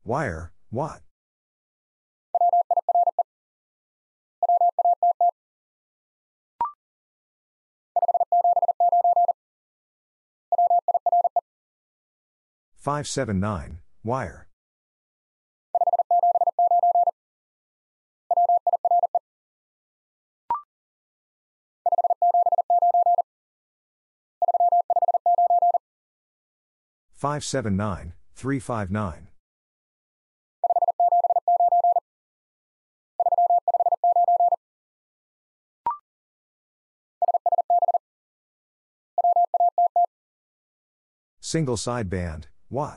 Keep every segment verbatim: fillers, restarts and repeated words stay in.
Wire, watt. five seven nine, wire. five seven nine, three five nine. Single sideband, watt.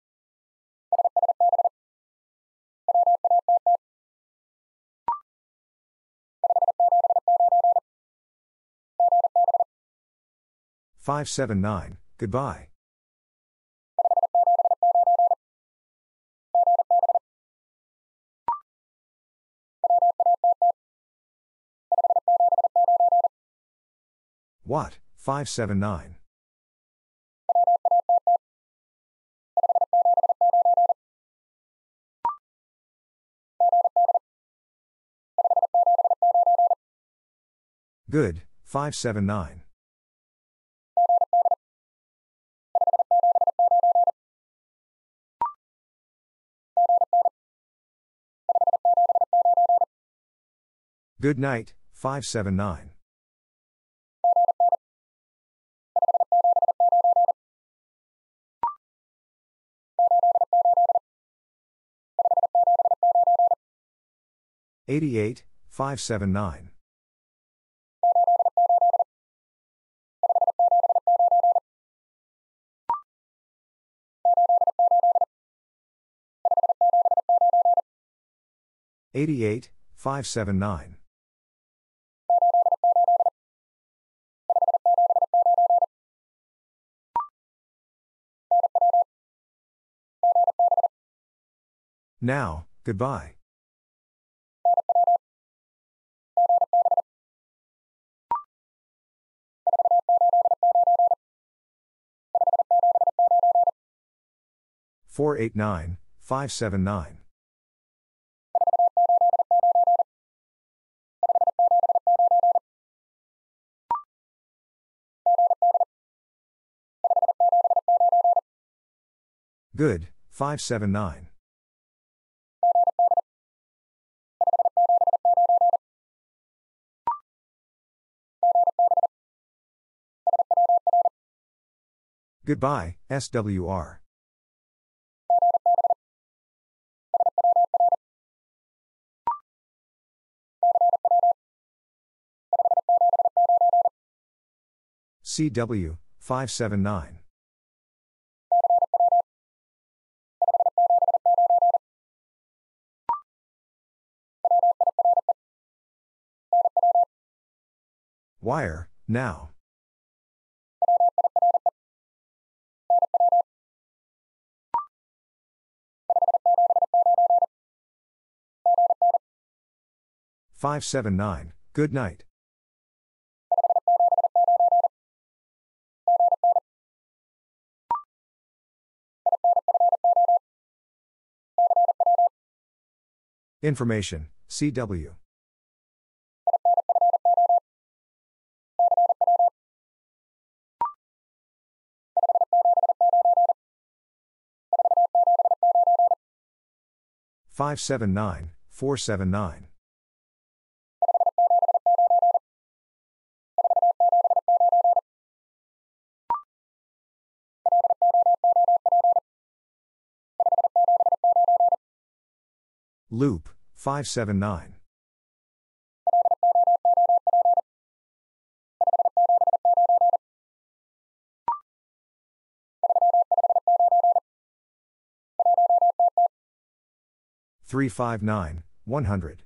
five seven nine, goodbye. Watt, five seven nine. Good, five seven nine. Good night, five seven nine. eighty-eight, five seven nine. eighty-eight, five seven nine. Now, goodbye. four eight nine, five seven nine. Good, five seven nine. Goodbye, S W R. C W, five seven nine. Wire, now. five seven nine, good night. Information, C W. five seven nine, four seven nine. Loop, five seven nine. three five nine, one hundred.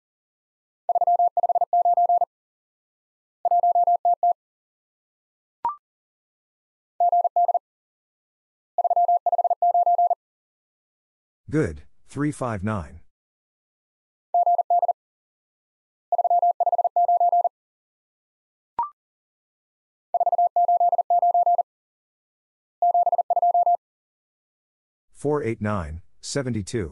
Good, three five nine. four eight nine, seventy-two.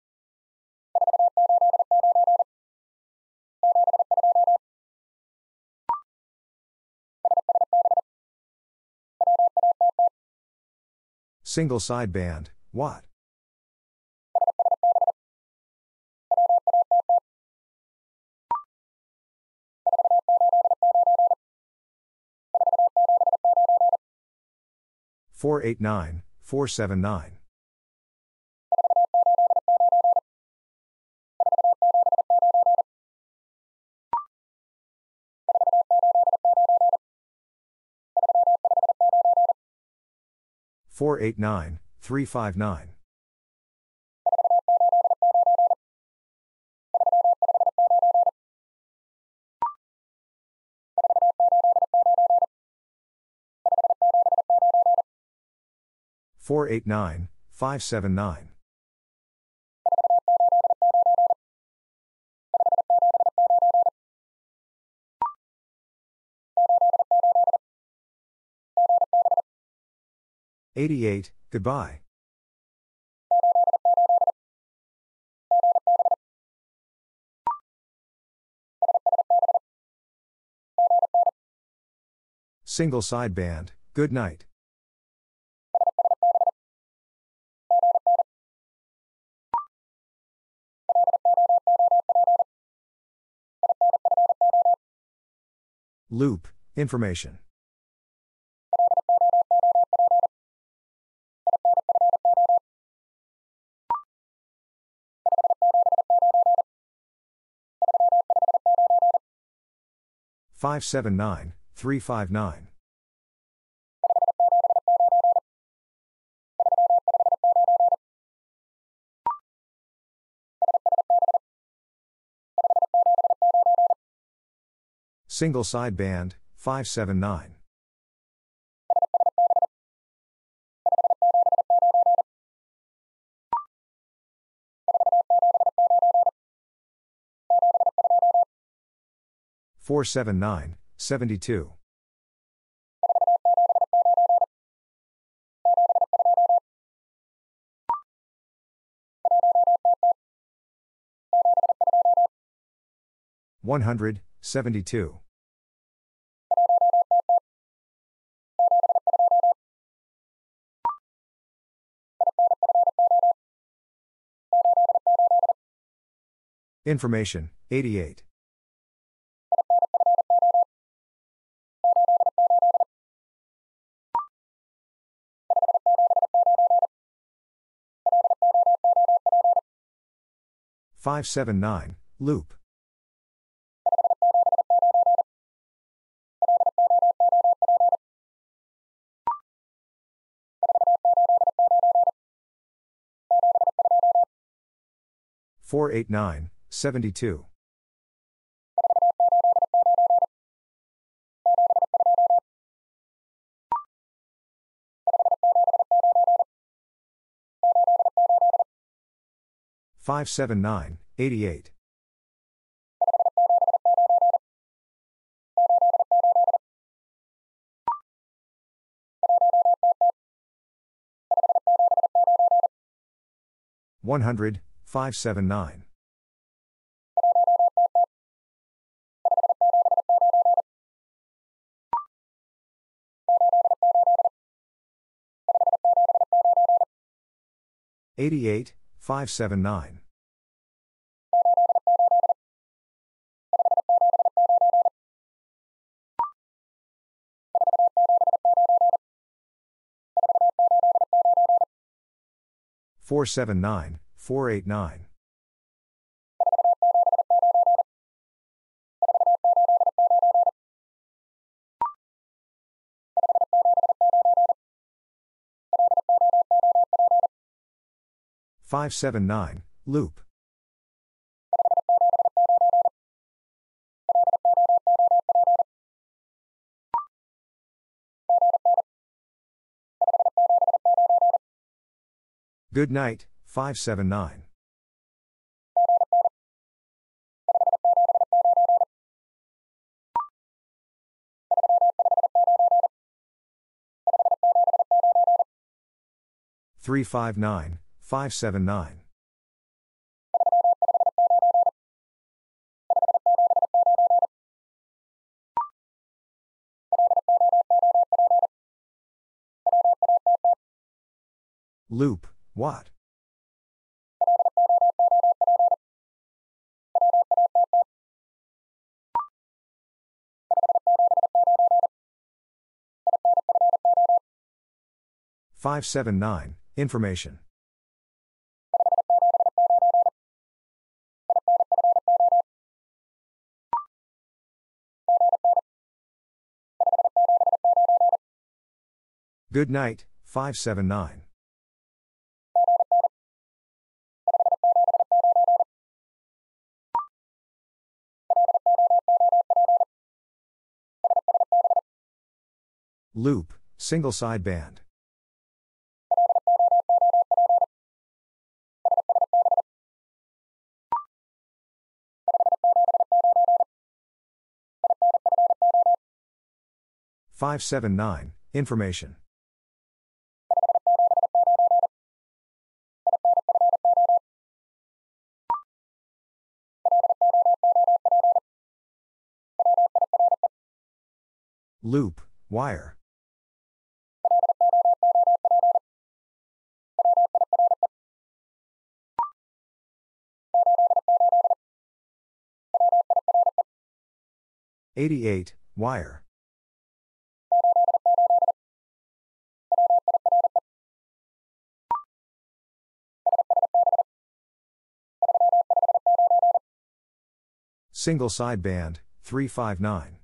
Single sideband, watt. four eight nine, four seven nine. four eight nine, three five nine. four eight nine, five seven nine. eighty-eight, goodbye. Single sideband, good night. Loop, information. five seven nine, three five nine. Single sideband, five seven nine. four seven nine, seventy-two. one hundred, seventy-two. Information, eighty-eight. five seven nine, loop. four eight nine, seventy-two. five seven nine, eighty-eight. one hundred, five seven nine. eighty-eight, five seven nine. four seven nine, four eight nine. five seven nine, loop. Good night, five seven nine. three five nine, five seven nine. Loop, Watt. five seven nine, information. Good night, five seven nine. Loop, single sideband. five seven nine, information. Loop, wire. eighty-eight, wire. Single sideband, three five nine.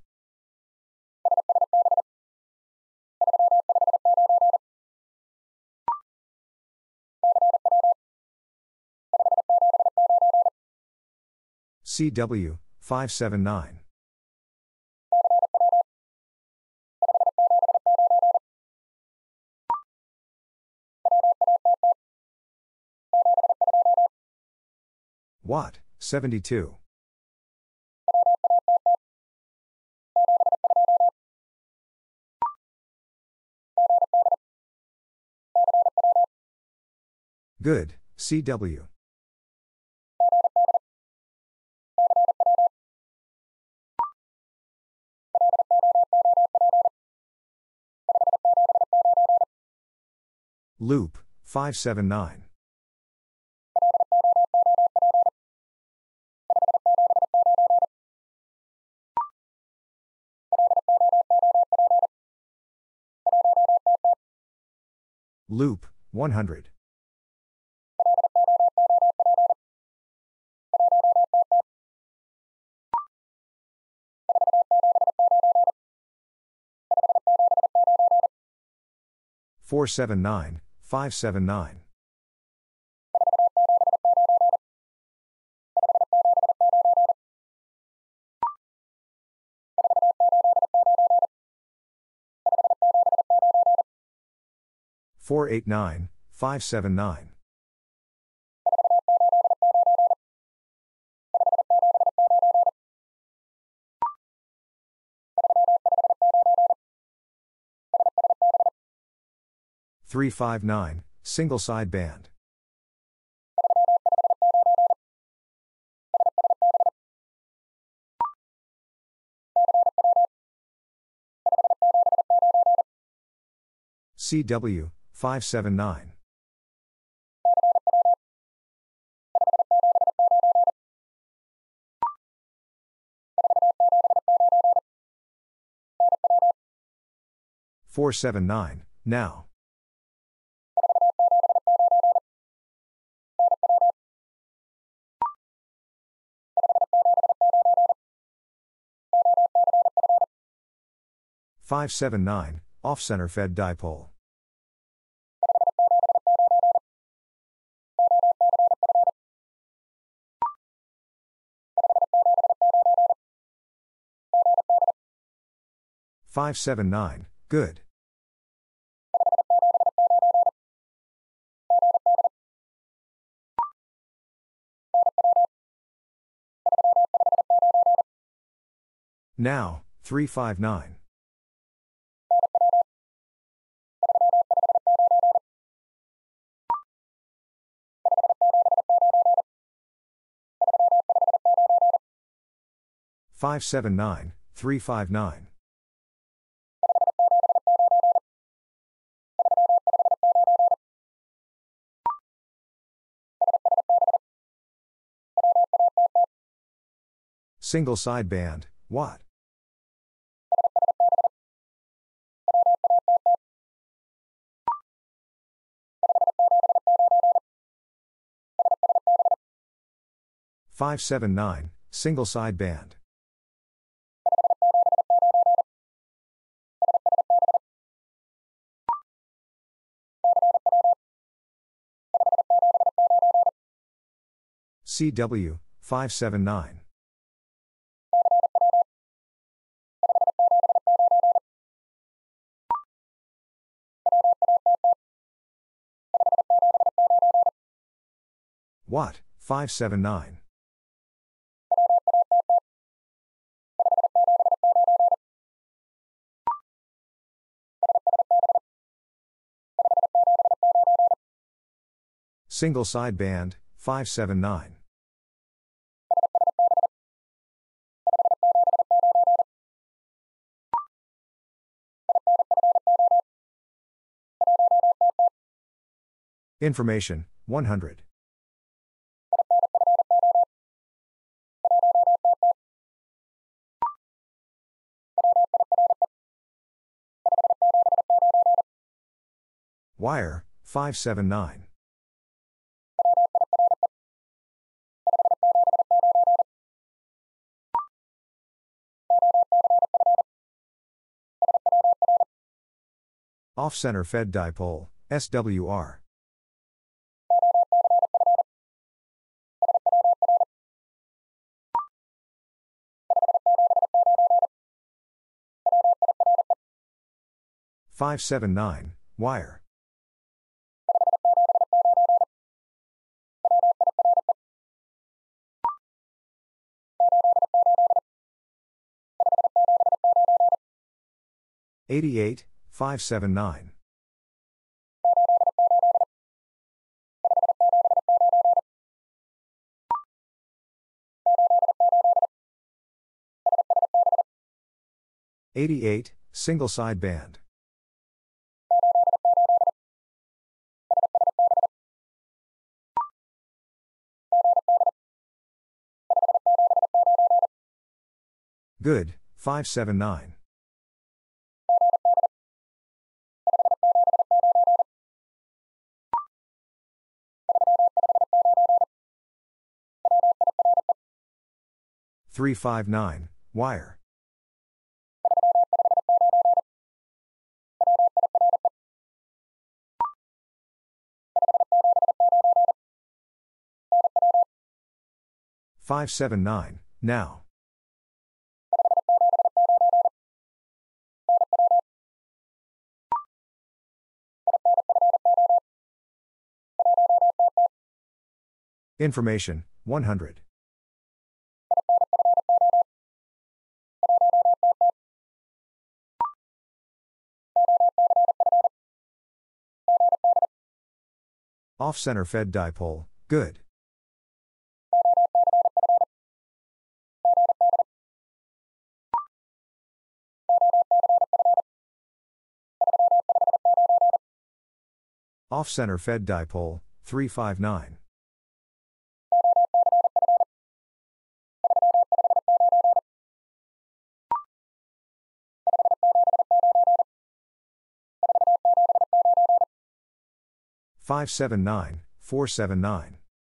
C W, five seven nine. Watt, seventy-two. Good, C W. Loop, five seven nine. Loop, one hundred. four seven nine, five seven nine. four eight nine, five seven nine. three five nine, single sideband. C W, five seven nine. four seven nine, now. five seven nine, off-center fed dipole. five seven nine, good. Now, three five nine. five seven nine, three five nine. Single sideband, watt. five seven nine, single sideband. C W, five seven nine. Watt, five seven nine. Single sideband, five seven nine. Information, one hundred. Wire, five seven nine. Off-center fed dipole, S W R. five seven nine, wire. eighty-eight, five seven nine. eighty-eight, single sideband. Good, five seven nine. three five nine, wire. five seven nine, now. Information, one hundred. Off-center fed dipole, good. Off-center fed dipole, three five nine. five seven nine, four seven nine.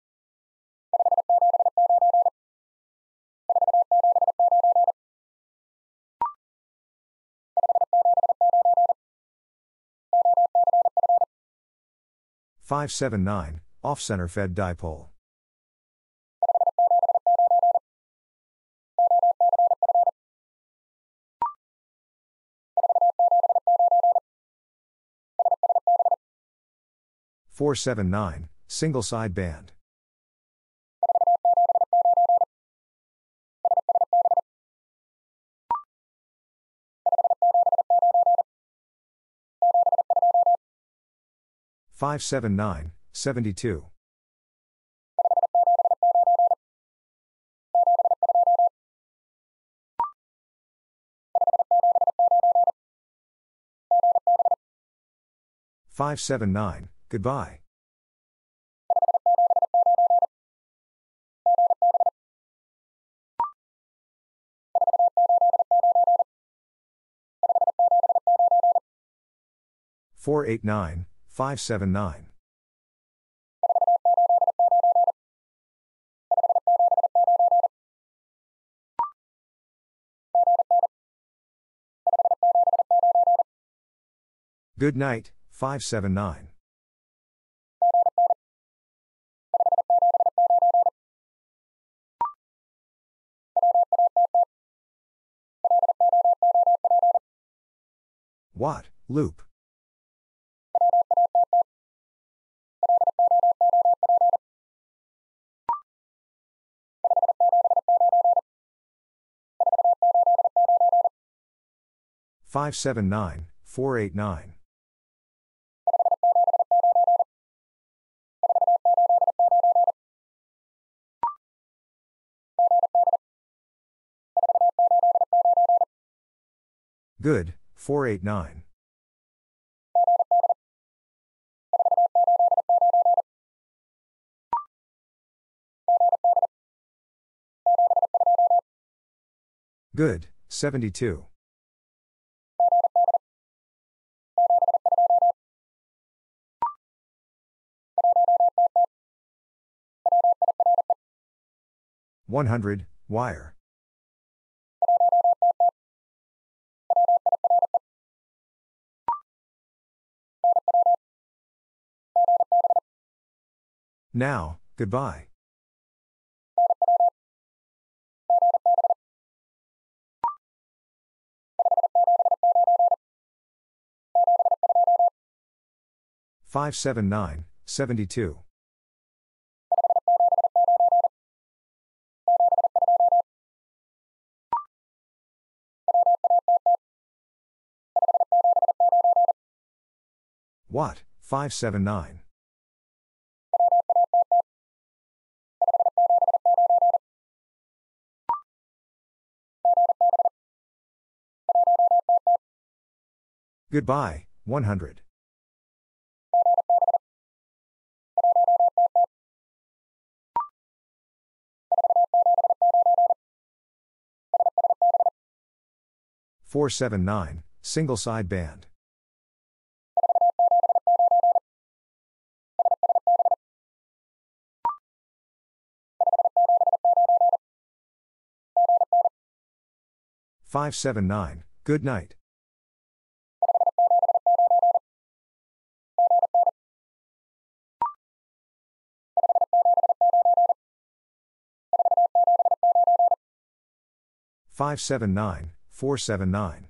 five seven nine, off-center fed dipole. four seven nine, single sideband. five seven nine, seventy-two. five seven nine, goodbye. four eight nine, five seven nine. Good night, five seven nine. Watt, loop. five seven nine, four eight nine. Good, four eight nine. Good, seventy-two. one hundred, wire. Now, goodbye. five seven nine, seventy-two. Watt, five seven nine. Goodbye, one hundred. four seven nine, single side band. five seven nine, good night. five seven nine, four seven nine.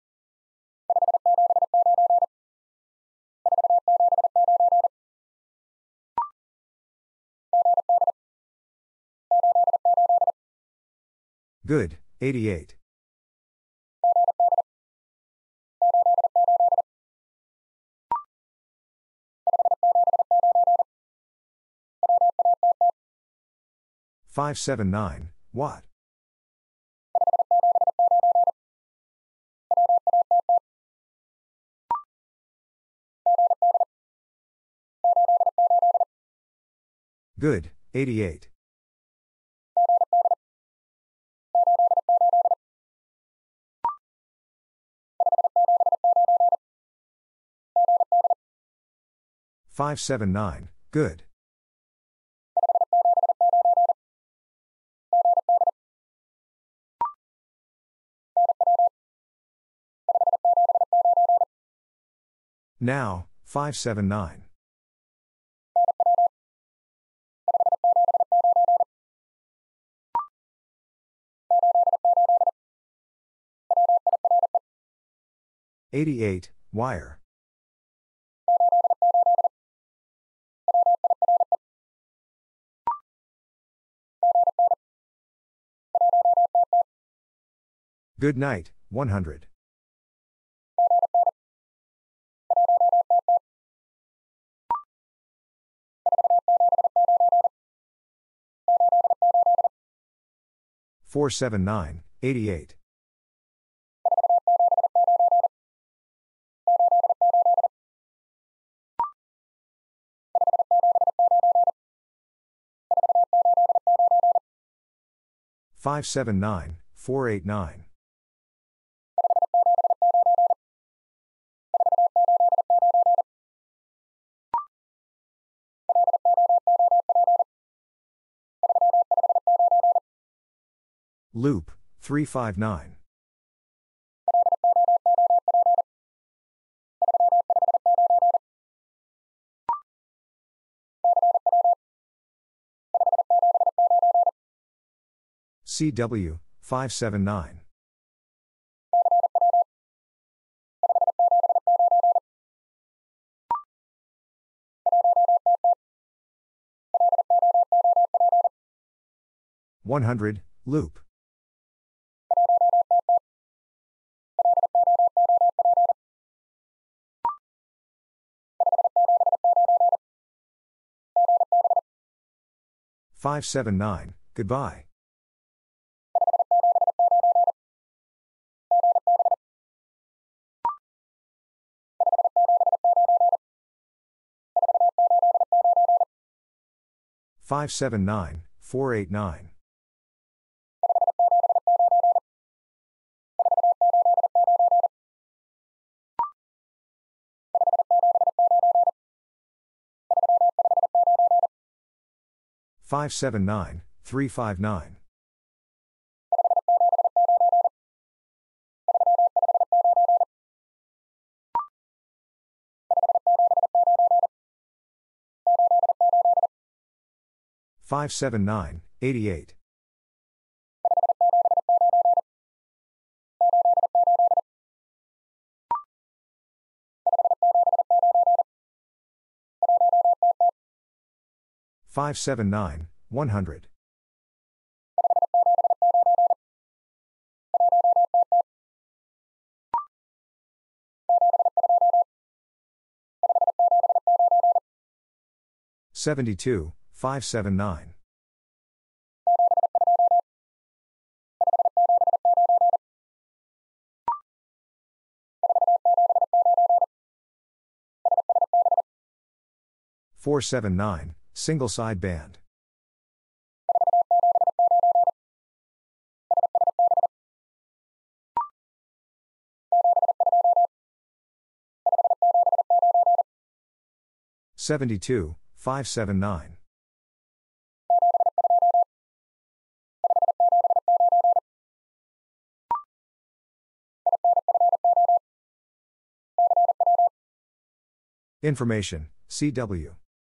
Good, eighty-eight. five seven nine, watt. Good, eighty-eight. five seven nine, good. Now, five seven nine. eighty-eight, wire. Good night, one hundred. four seven nine, eighty-eight. five seven nine, four eight nine. Loop, three five nine. C W, five seven nine. one hundred, loop. five seven nine, goodbye. five seven nine, four eight nine. five seven nine, three five nine. five seven nine, eighty-eight. five seven nine, one hundred. seventy-two, five seven nine. four seven nine, single side band. seventy-two, five seven nine. Information, C W.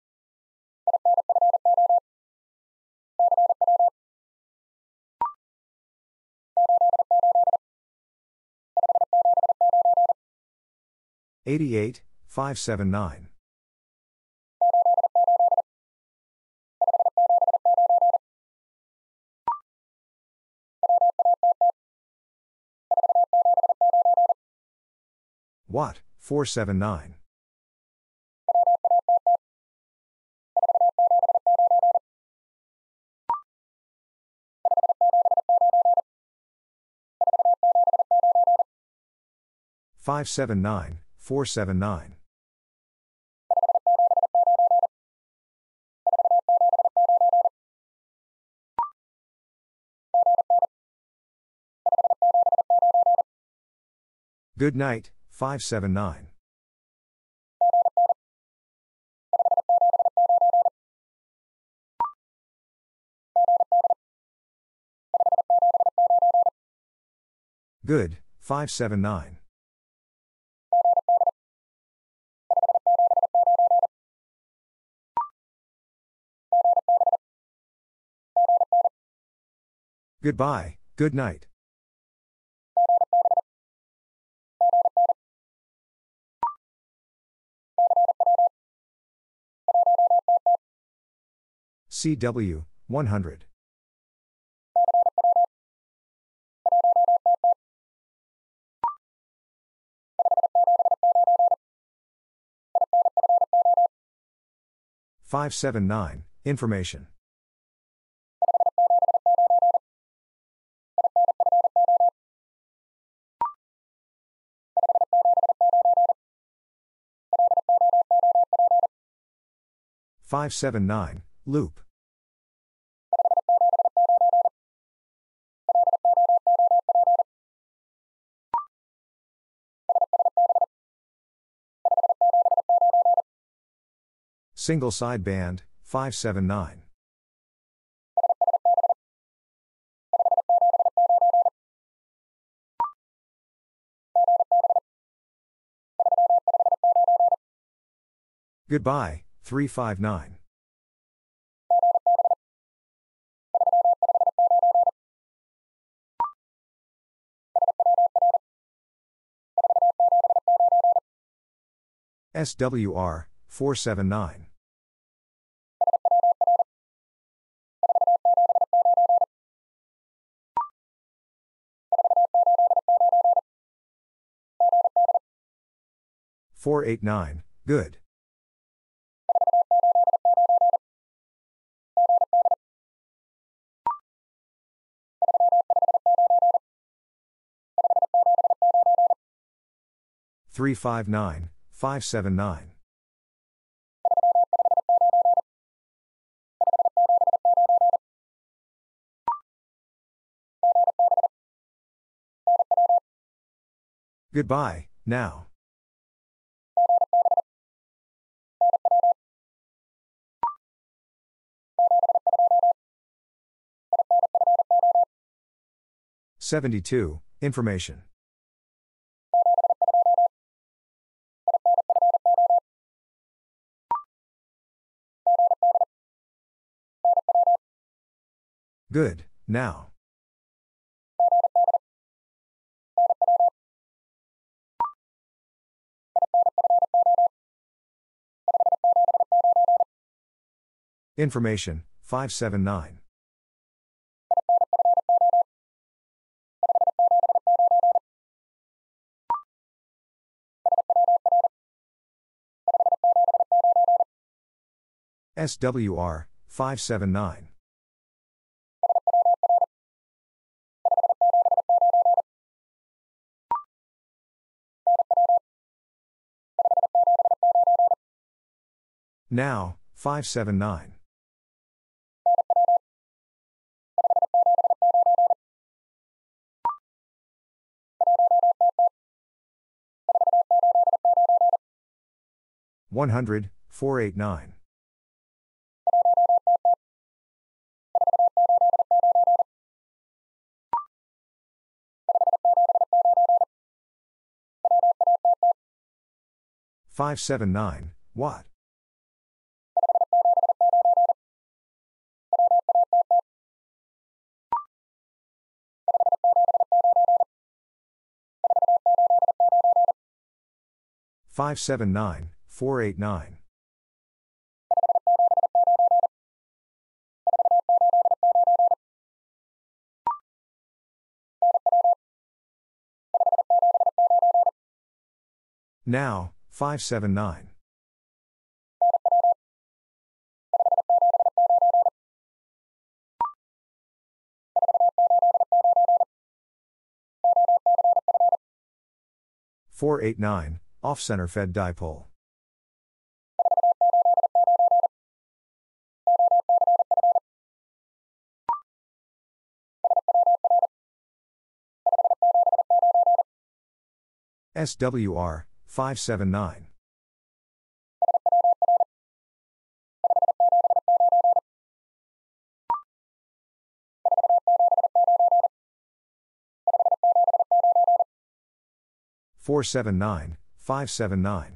eighty-eight, five seven nine. Watt, four seven nine. five seven nine, four seven nine. Good night, five seven nine. Good, five seven nine. Goodbye, good night. C W, one hundred. five seven nine, information. five seven nine, loop. Single sideband, five seven nine. Goodbye, three five nine. S W R, four seven nine. four eight nine, good. three five nine, five seven nine. Goodbye, now. seventy-two, information. Good, now. Information, five seven nine. S W R, five seven nine. Now, five seven nine. one hundred, four eight nine. five seven nine, Watt. five seven nine, four eight nine. Now, five seven nine. four eight nine, off-center fed dipole. S W R, five seven nine. four seven nine, five seven nine.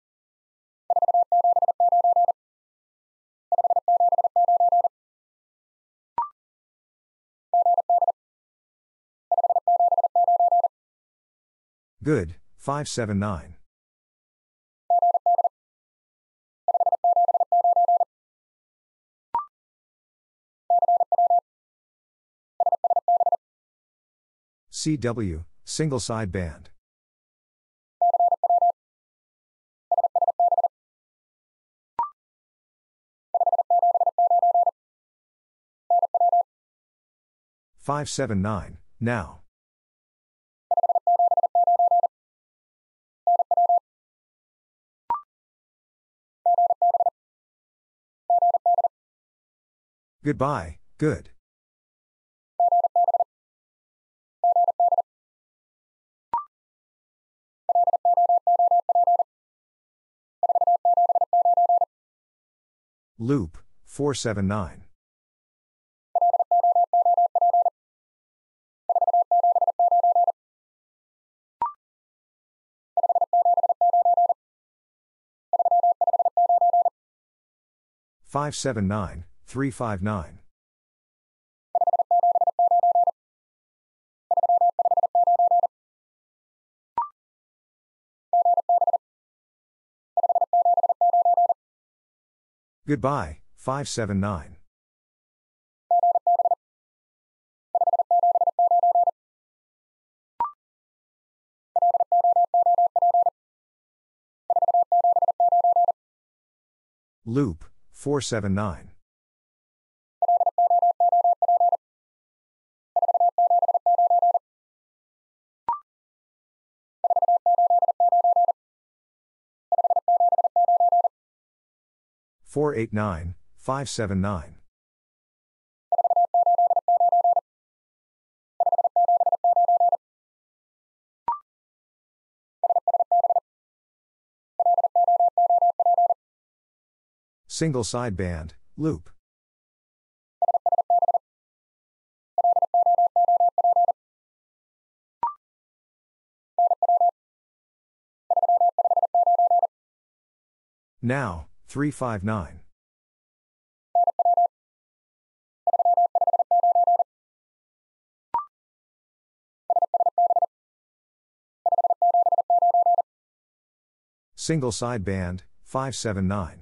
Good, five seven nine. C W, single sideband. five seven nine, now. Goodbye, good. Loop, four seven nine. five seven nine, three five nine. Goodbye, five seven nine. Loop, four seven nine. four eight nine, five seven nine. Single sideband, loop. Now, three five nine. Single sideband, five seven nine.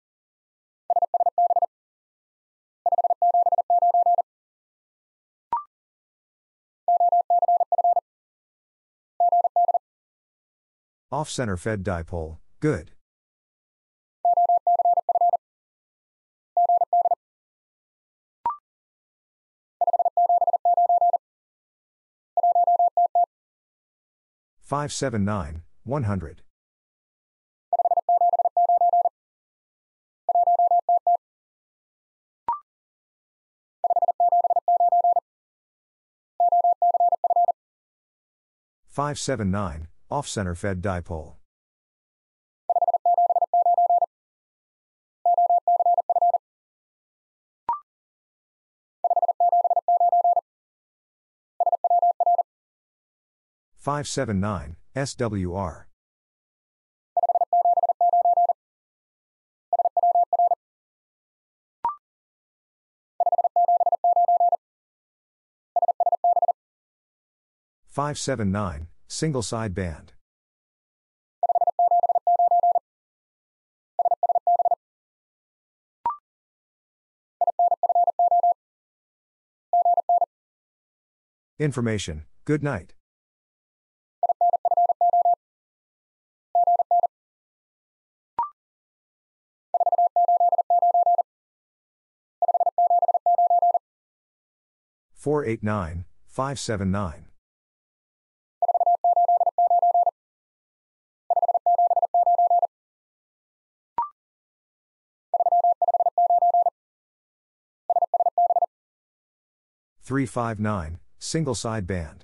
Off-center fed dipole, good. five seven nine, one hundred. five seven nine, off-center fed dipole. five seven nine, S W R. five seven nine, single sideband. Information, good night. four eight nine, five seven nine. three five nine, single sideband.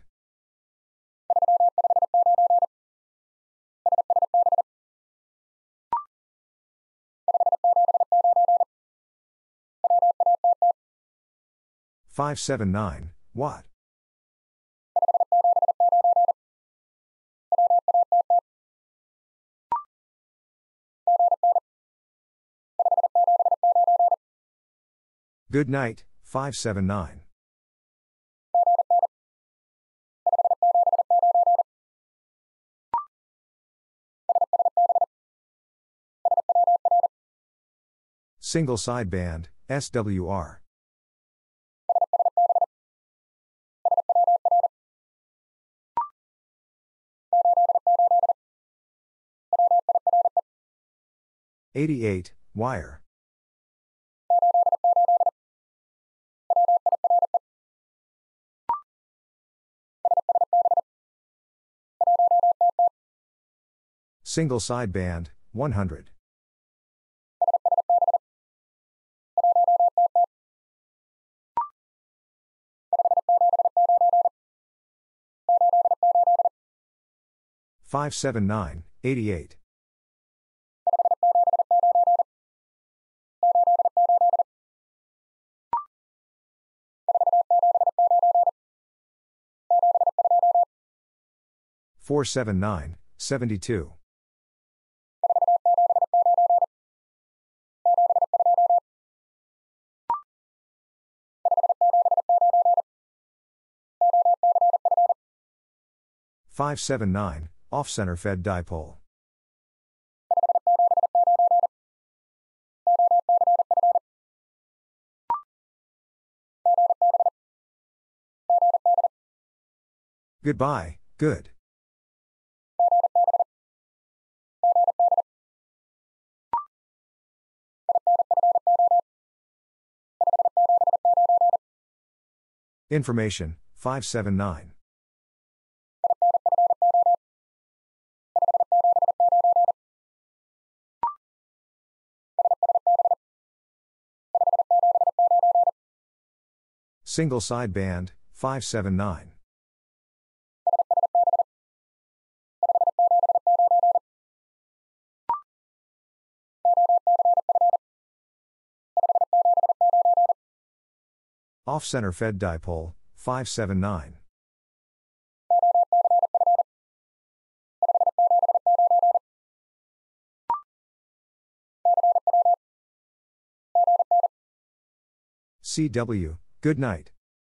five seven nine, watt. Good night, five seven nine. Single sideband, S W R. eighty-eight, wire. Single sideband, one hundred. five seven nine, eighty-eight. four seven nine, seven two. five seven nine, off-center fed dipole. Goodbye, good. Information, five seven nine. Single side band, five seven nine. Off-center fed dipole, five seven nine. C W, good night.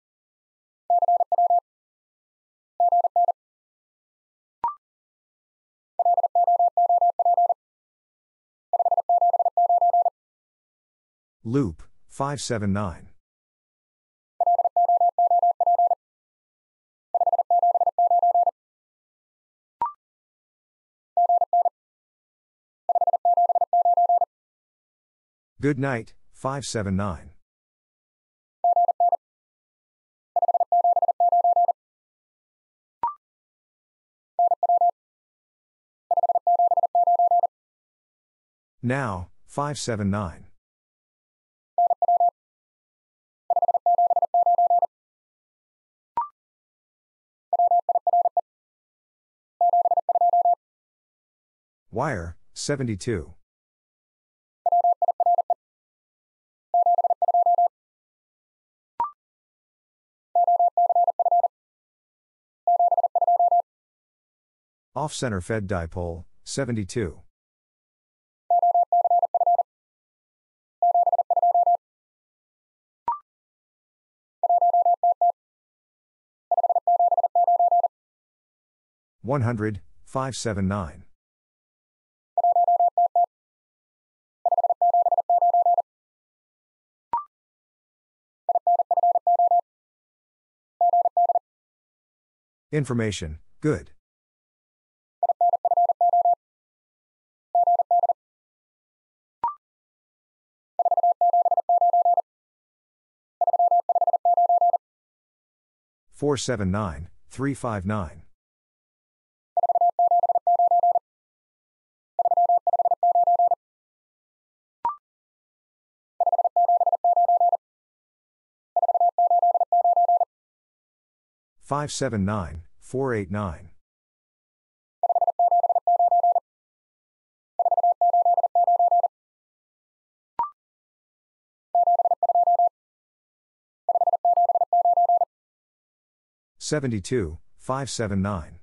Loop, five seven nine. Good night, five seven nine. Now, five seven nine. Wire, seventy-two. Off-center fed dipole, seventy-two. one hundred, five seven nine. Information, good. four seven nine, three five nine. five seven nine, four eight nine. seventy-two, five seven nine.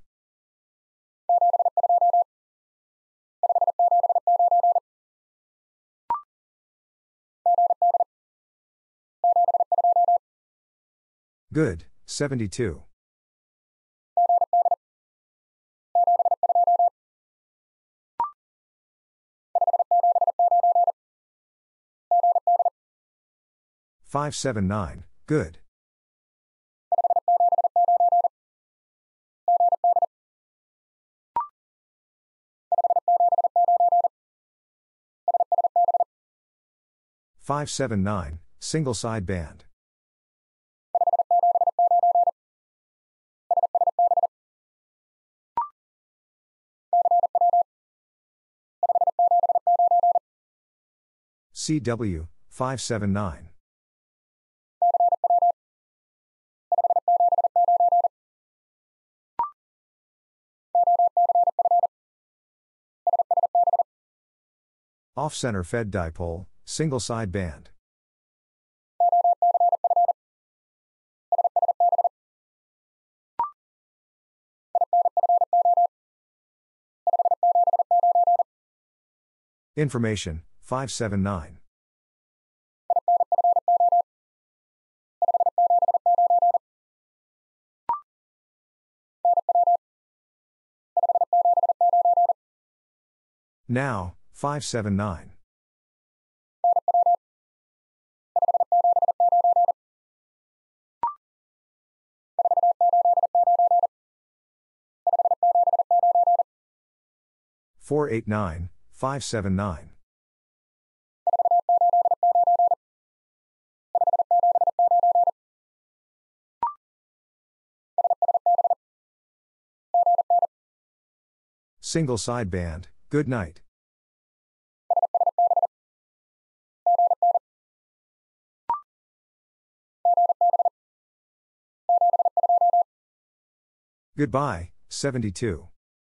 Good, seventy-two. five seven nine, good. five seven nine, single side band. C W, five seven nine. Off-center fed dipole, single side band. Information, five seven nine. Now, five seven nine. four eight nine, five seven nine. Single sideband, good night. Goodbye, seventy-two.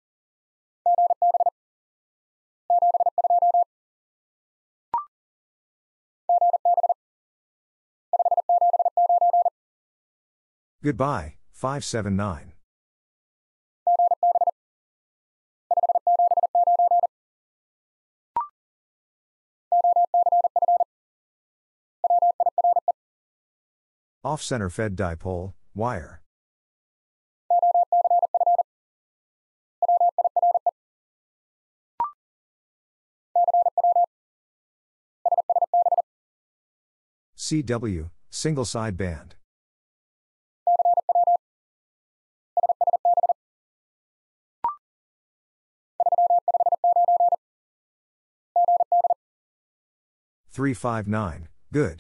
Goodbye, five seven nine. Off-center fed dipole, wire. C W, single sideband. three five nine, good.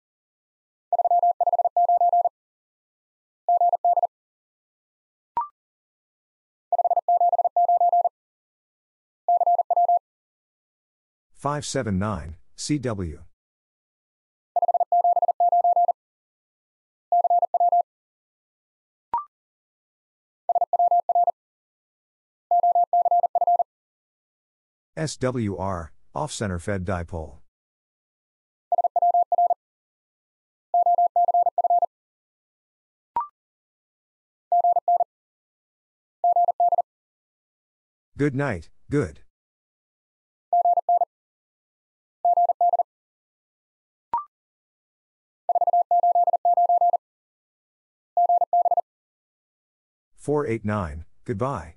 five seven nine, C W. S W R, off-center fed dipole. Good night, good. four eight nine, goodbye.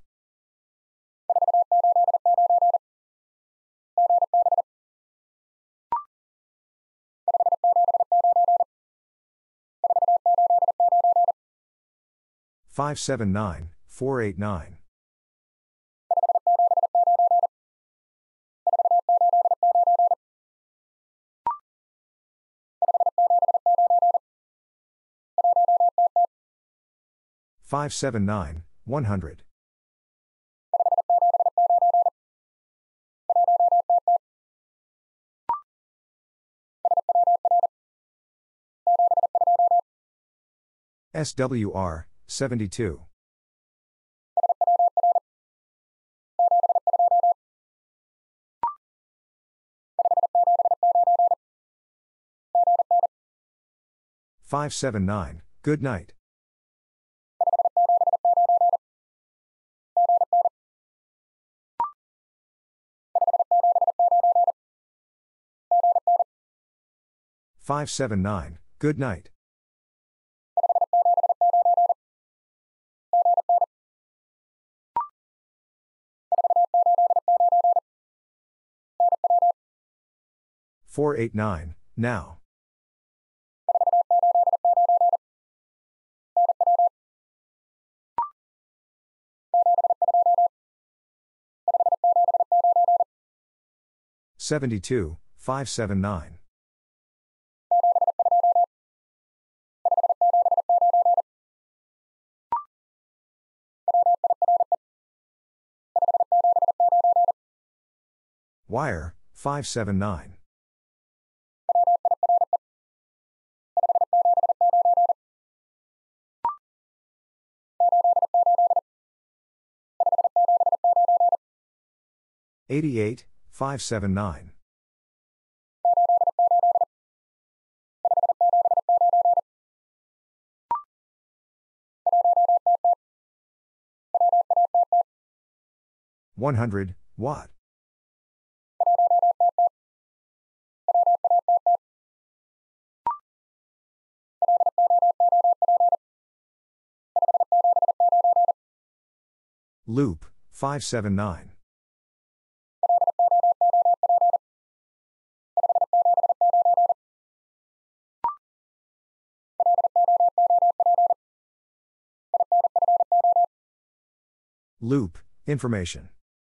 five seven nine, four eight nine. five seven nine, one hundred. S W R, seventy-two. five seven nine, good night. five seven nine, good night. four eight nine, now. seventy-two, five seven nine. Wire, five seven nine. eighty-eight, five seven nine. one hundred, watt. Loop, five seven nine. Loop, information.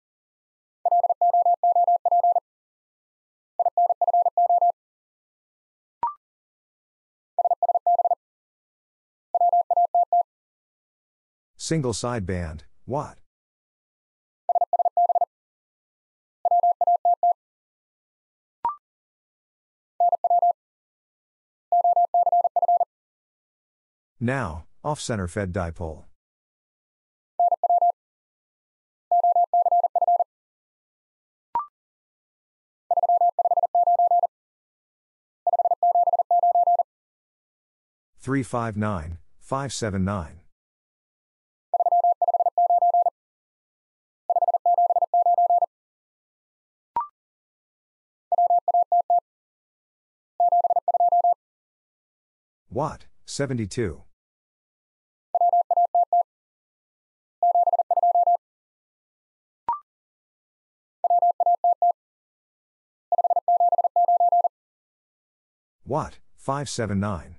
Single sideband, watt. Now, off-center fed dipole. three five nine, five seven nine. Watt, seventy-two. Watt, five seven nine.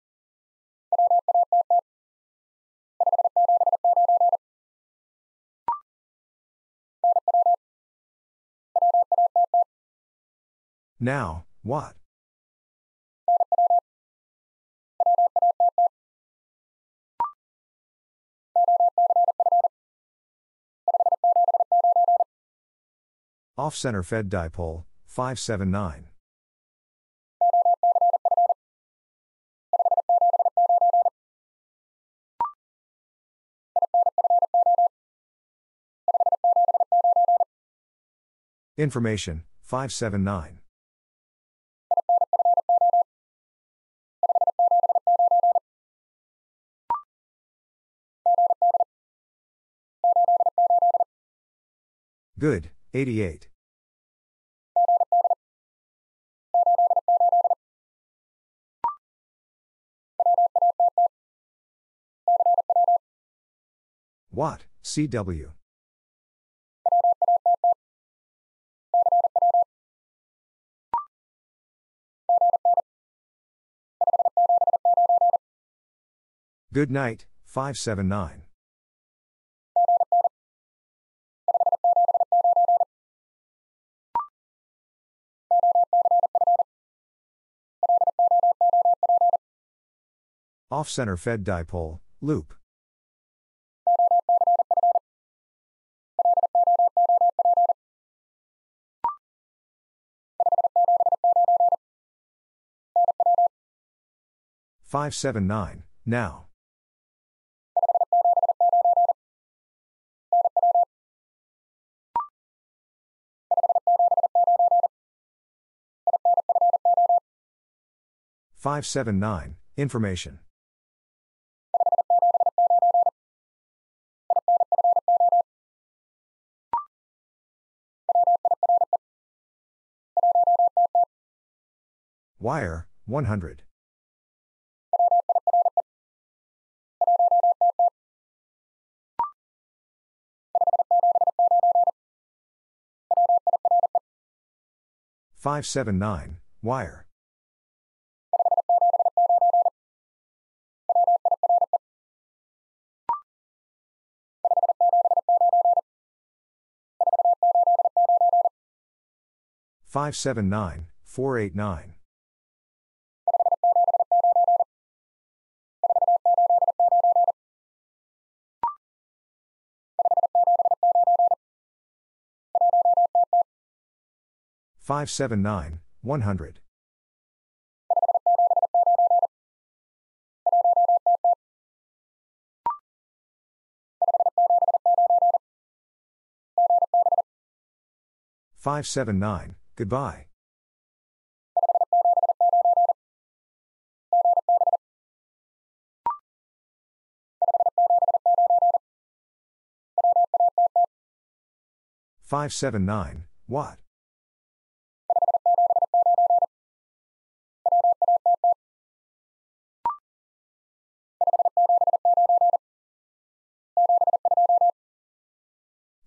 Now, watt. Off-center fed dipole, five seven nine. Information, five seven nine. Good, eighty-eight. Watt, C W. Good night, five seven nine. Off-center fed dipole, loop. five seven nine, now. five seven nine, information. Wire, one hundred. five seven nine, wire. five seven nine, four eight nine. five seven nine, one hundred. five seven nine, goodbye. five seven nine, watt.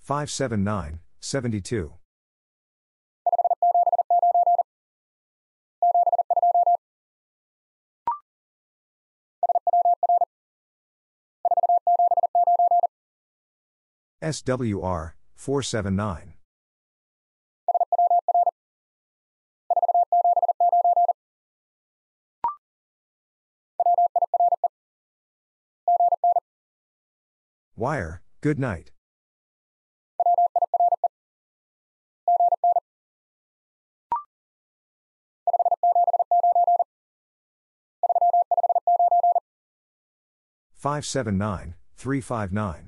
five seven nine, seventy-two. S W R, four seven nine. Wire, good night. five seven nine, three five nine.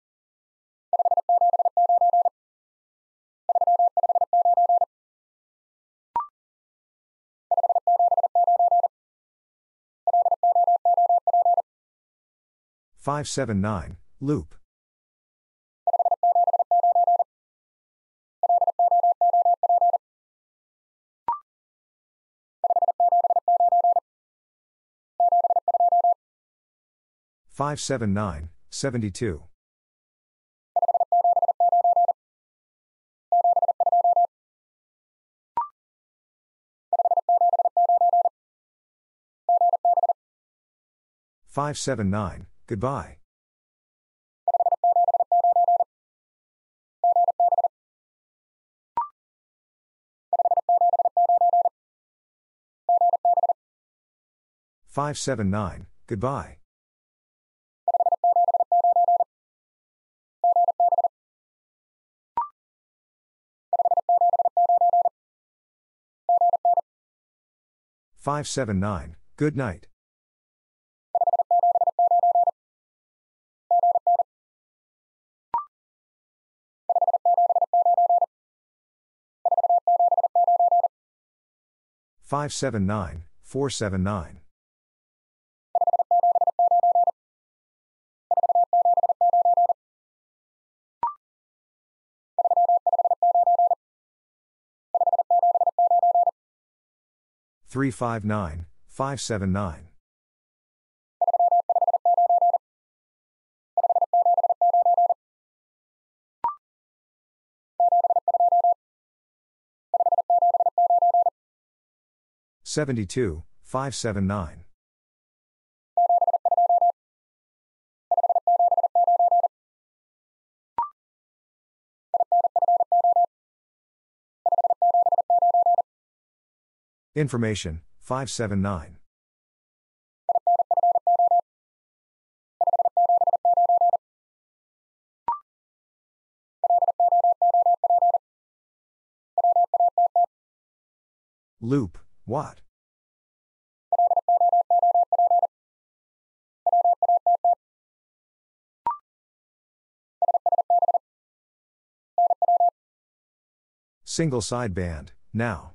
five seven nine, loop. five seven nine, seventy-two. five seven nine, goodbye. five seven nine, goodbye. five seven nine, good night. five seven nine, four seven nine. three five nine, five seven nine. seventy-two, five seven nine. Information, five seven nine. Loop, what? Single sideband, now.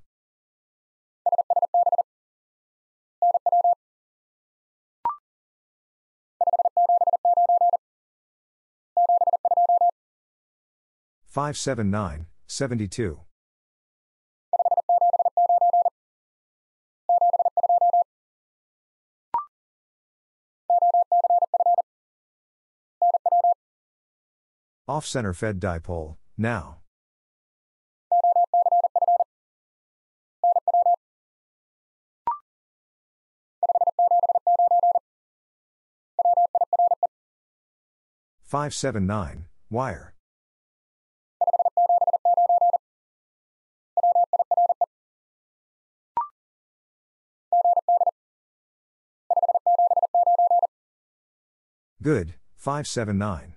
five seven nine, seventy-two. Off-center fed dipole, now. five seven nine, wire. Good, five seven nine.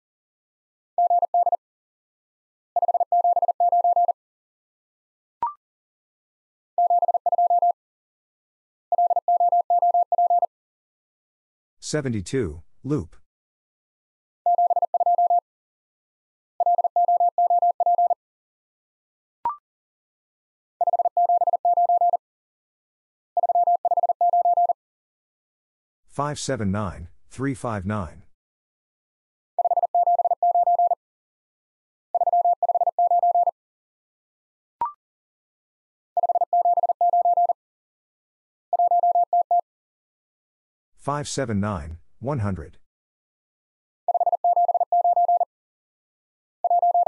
seventy-two, loop. five seven nine, three five nine. five seven nine, one hundred.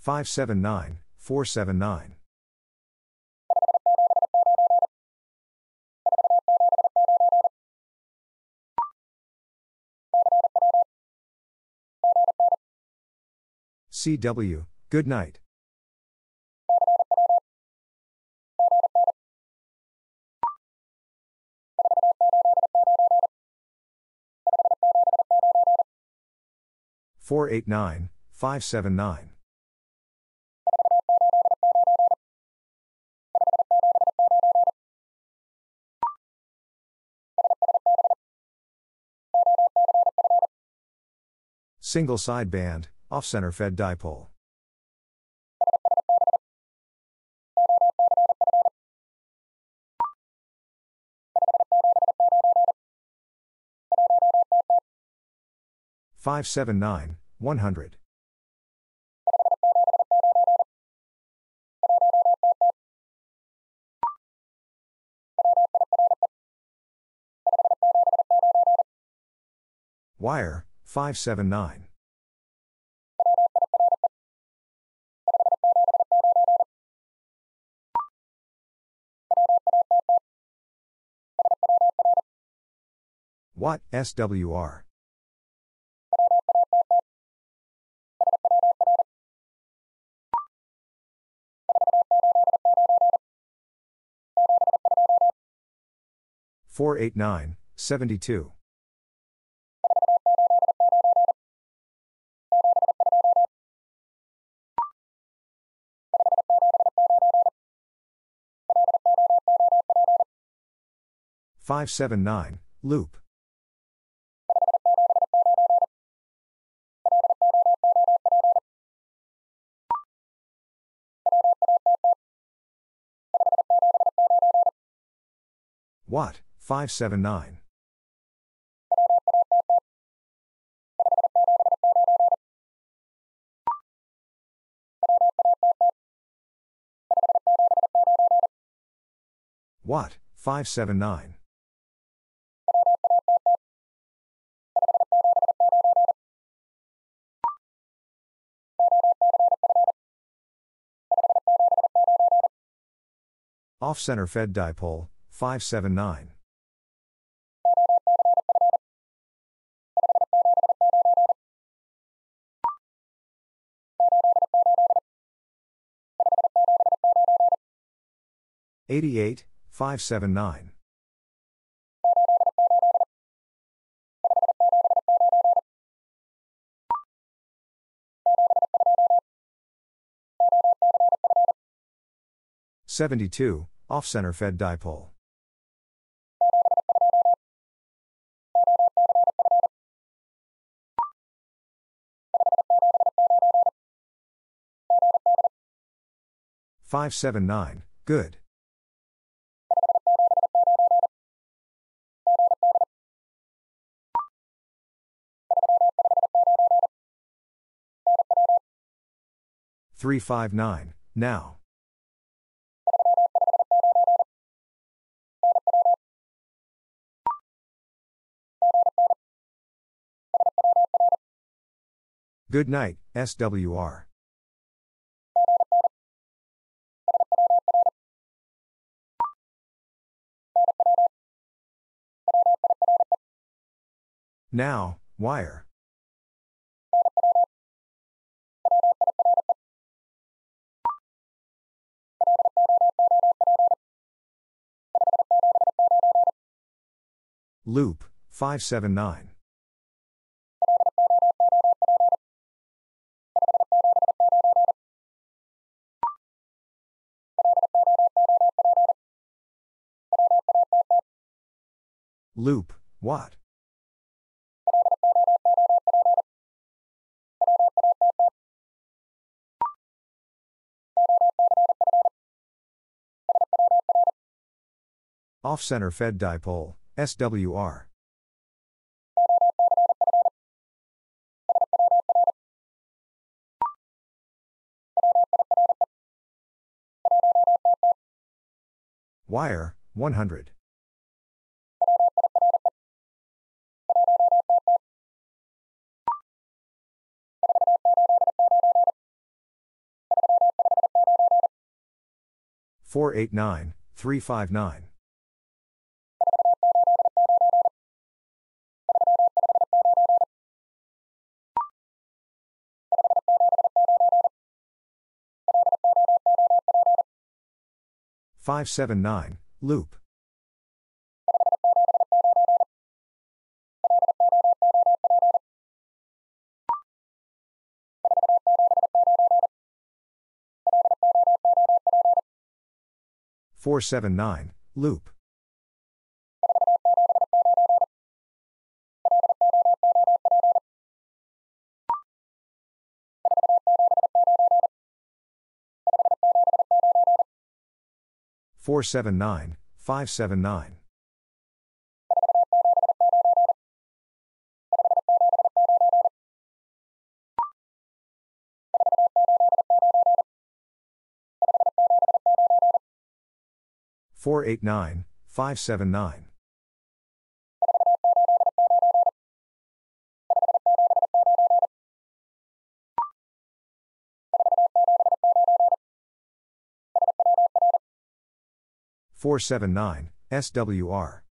five seven nine, four seven nine. C W, good night. four eight nine, five seven nine. Single sideband, off-center fed dipole. five seven nine, one hundred. Wire, five seven nine. Watt, S W R. four eight nine, seventy-two. five seven nine, loop. Watt, five seven nine. Watt, five seven nine. Off-center fed dipole, five seven nine. eighty-eight, five seven nine. seventy-two, off-center fed dipole. five seven nine, good. three five nine, now. Good night, S W R. Now, wire. Loop, five seven nine. Loop, watt. Off-center fed dipole, S W R. Wire, one hundred. four eight nine, three five nine. five seven nine, loop. four seven nine, loop. four seven nine, five seven nine. four eight nine, five seven nine. four seven nine, S W R.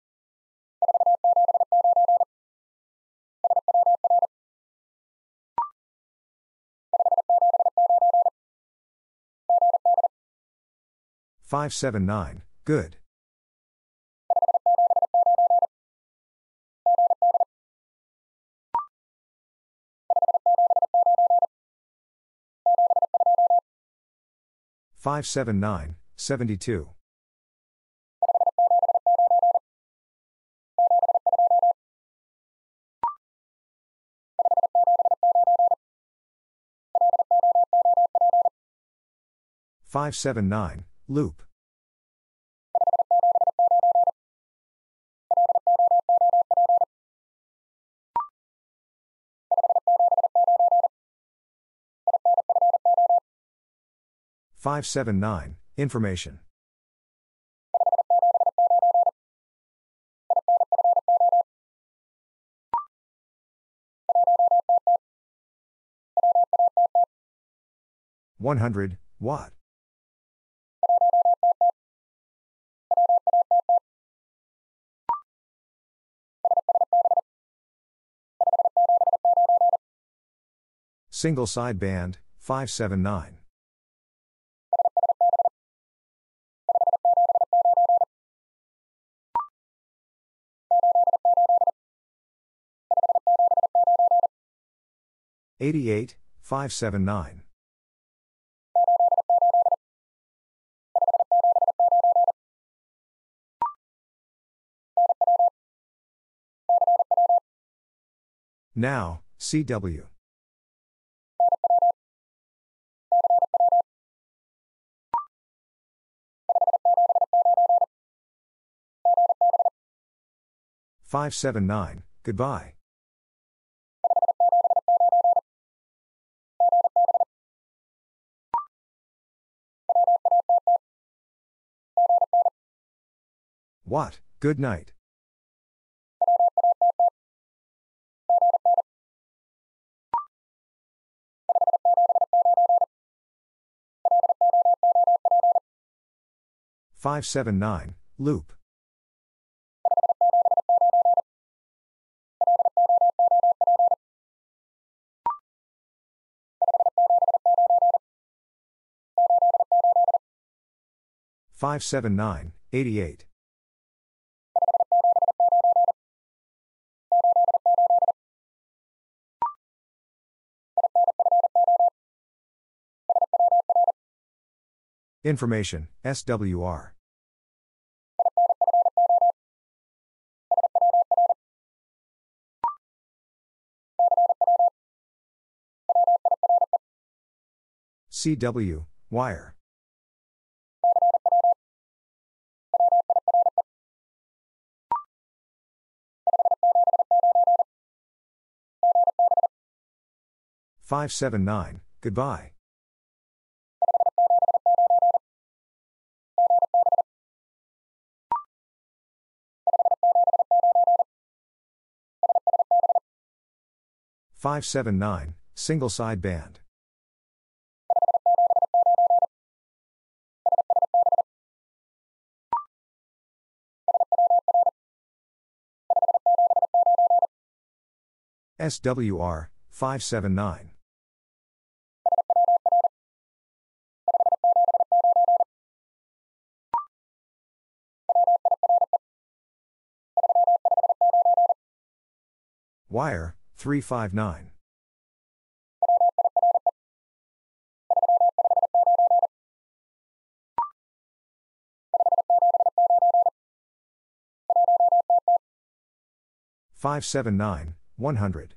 five seven nine, good. five seven nine, seventy-two. five seven nine, loop. five seven nine, information. one hundred, watt. Single sideband, five seven nine. eighty-eight, five seven nine. Now, C W. five seven nine, goodbye. What, good night. five seven nine, loop. five seven nine, eighty-eight. Information, S W R. C W, wire. five seven nine, goodbye. five seven nine, single sideband. S W R, five seven nine. Wire, three five nine. five seven nine, one hundred.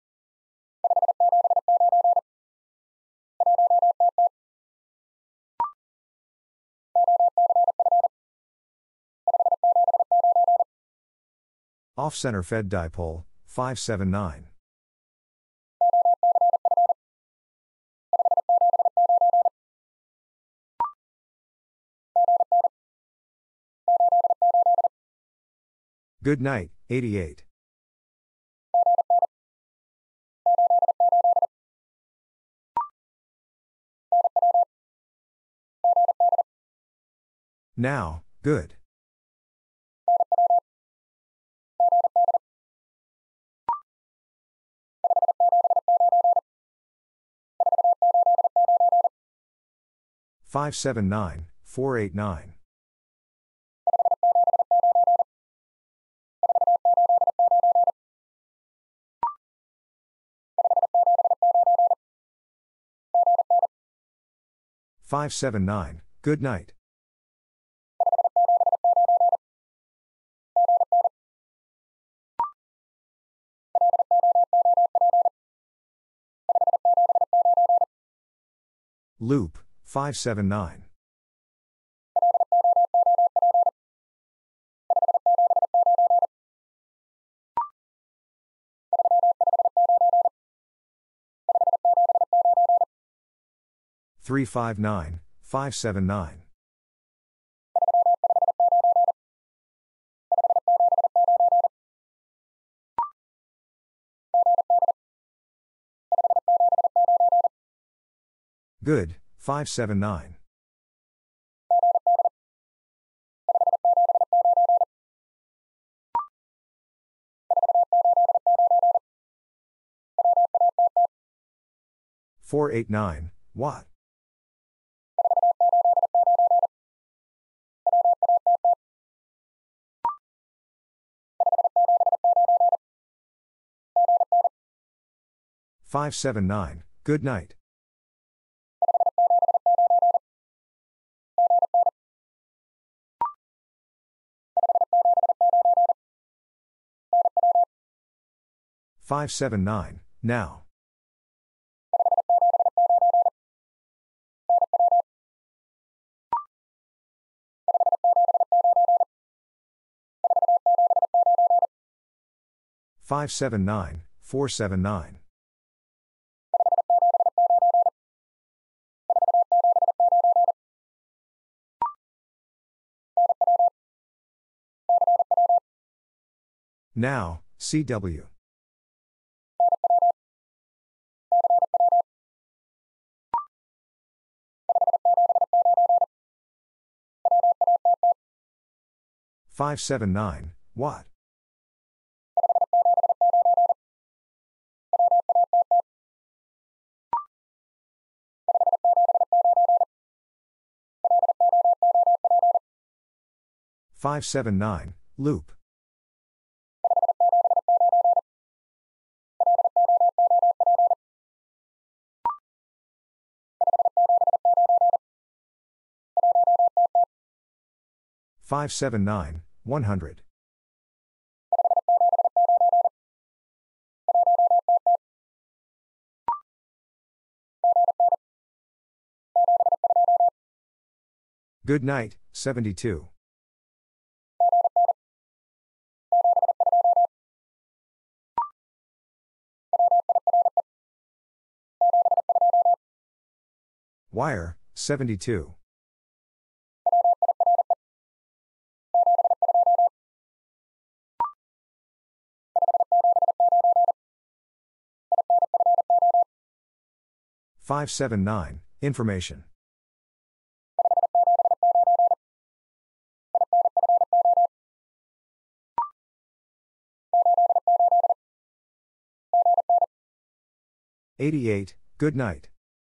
Off-center fed dipole, five seven nine. Good night, eighty-eight. Now, good. five seven nine, four eight nine. five seven nine, good night. Loop, five seven nine. three five nine, five seven nine. Good, five seven nine. four eight nine, watt. five seven nine, good night. five seven nine, now. five seven nine, four seven nine. Now, C W. five seven nine, watt. five seven nine, loop. five seven nine, one hundred. Good night, seventy-two. Wire, seventy-two. five seven nine, information. eighty-eight, good night.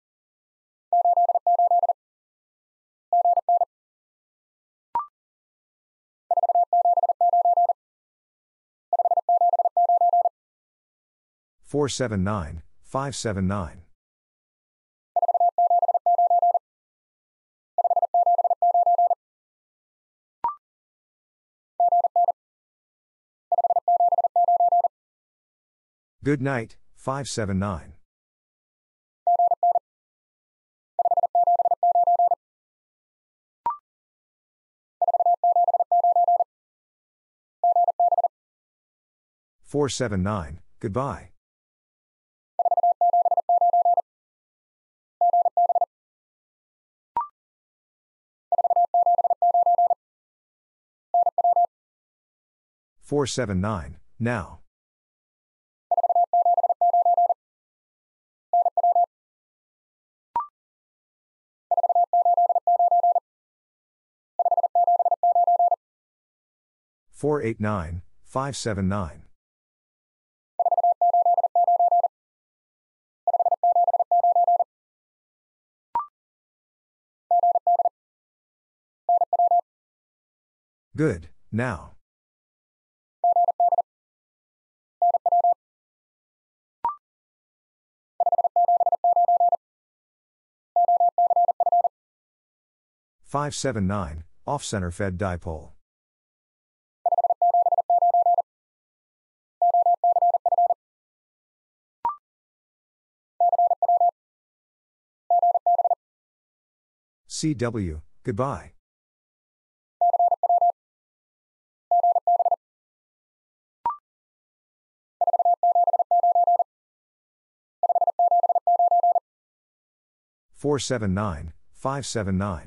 four seven nine, five seven nine. Good night, five seven nine. four seven nine, goodbye. four seven nine, now. four eight nine, five seven nine. Good, now. five seven nine, off-center fed dipole. C W, goodbye. four seven nine, five seven nine.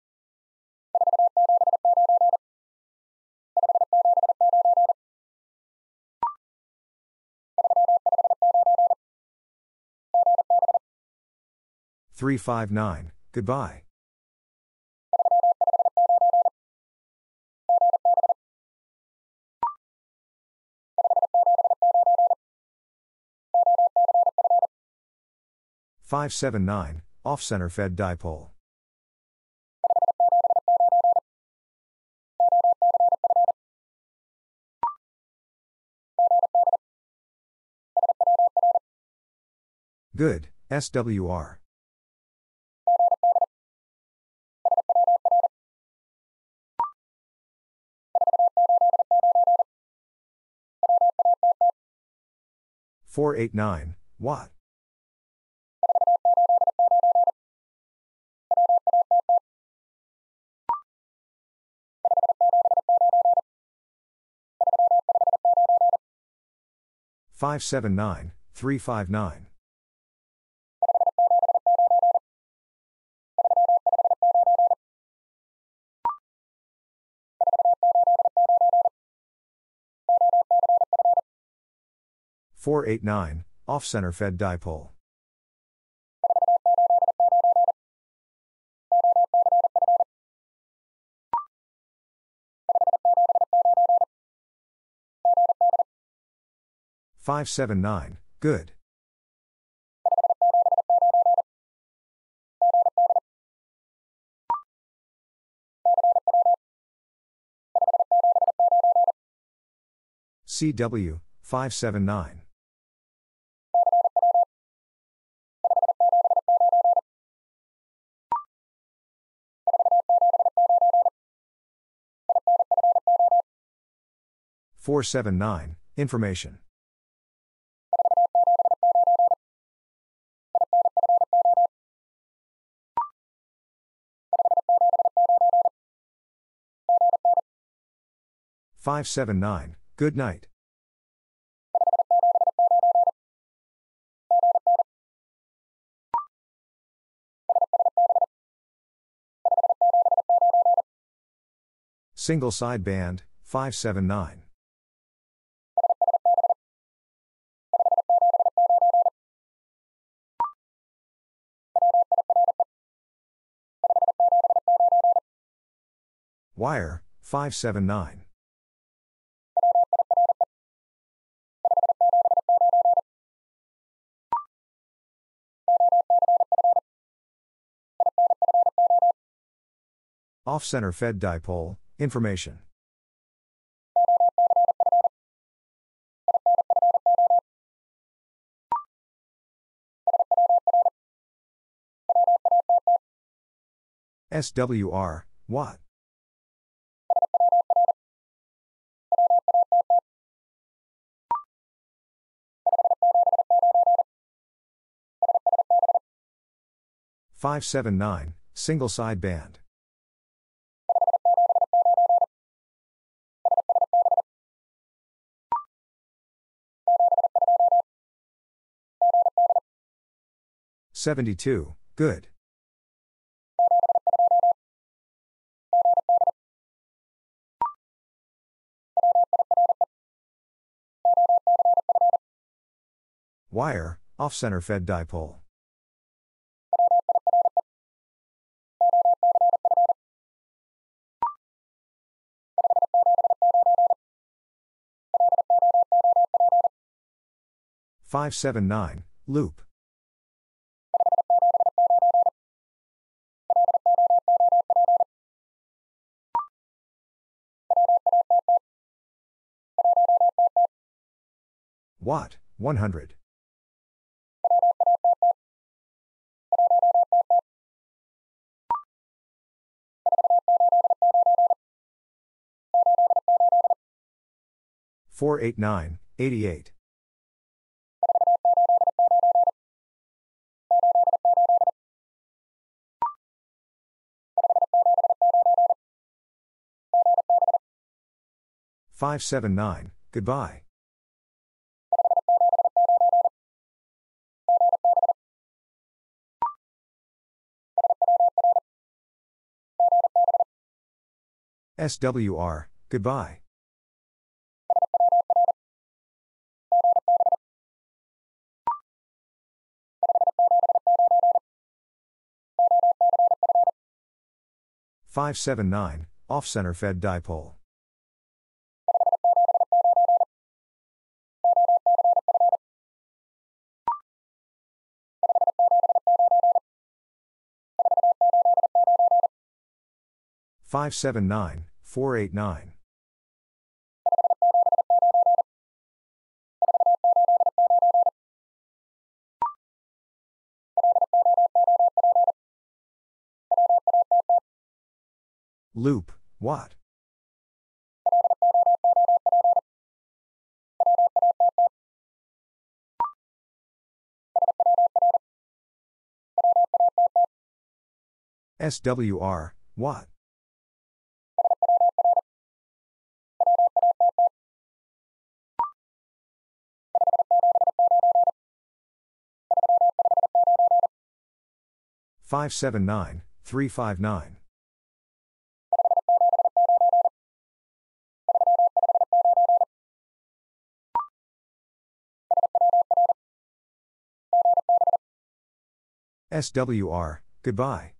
three five nine, goodbye. five seven nine, off-center fed dipole. Good, S W R. four eight nine, Watt. five seven nine, three five nine. four eight nine, off-center fed dipole. five seven nine, good. C W, five seven nine. four seven nine, information. five seven nine, good night. Single sideband, five seven nine. Wire, five seven nine. Off-center fed dipole, information. S W R, watt. five seven nine, single side band. seventy-two, good. Wire, off-center fed dipole. five seven nine, loop. Watt, one hundred. four eight nine, eighty-eight. five seven nine, goodbye. S W R, goodbye. five seven nine, off-center fed dipole. five seven nine, four eight nine. Loop, watt. S W R, watt. five seven nine, three five nine. S W R, goodbye.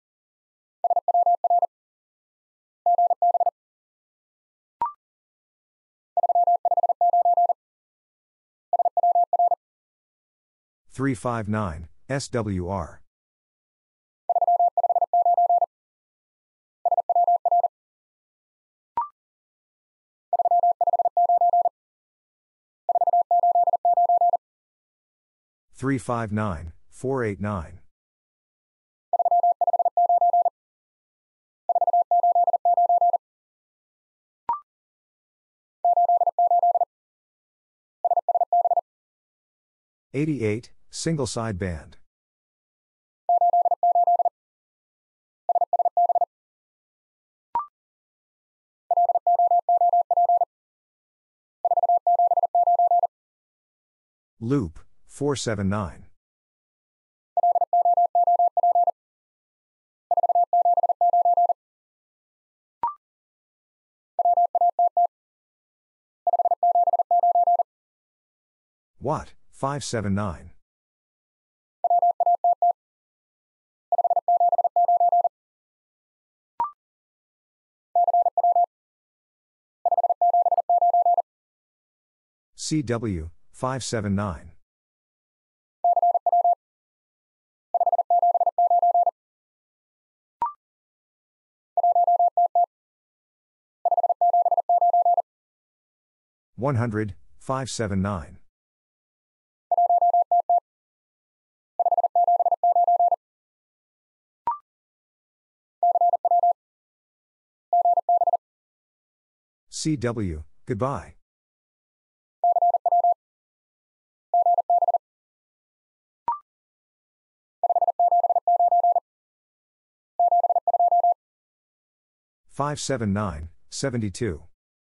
three five nine, S W R. three five nine, four eight nine. eighty-eight, single side band. Loop, four seven nine. Watt, five seven nine. C W, five seven nine. one hundred, five seventy-nine. C W, goodbye. five seventy-nine, seventy-two.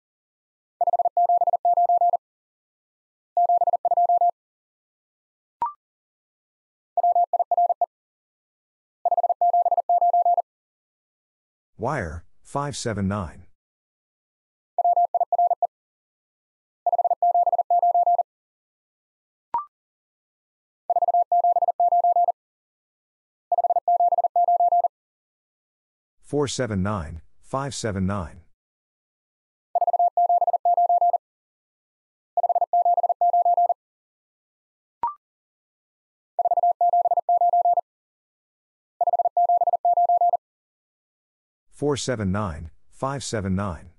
Wire, five seventy-nine. four seventy-nine, five seventy-nine. four seventy-nine, five seventy-nine.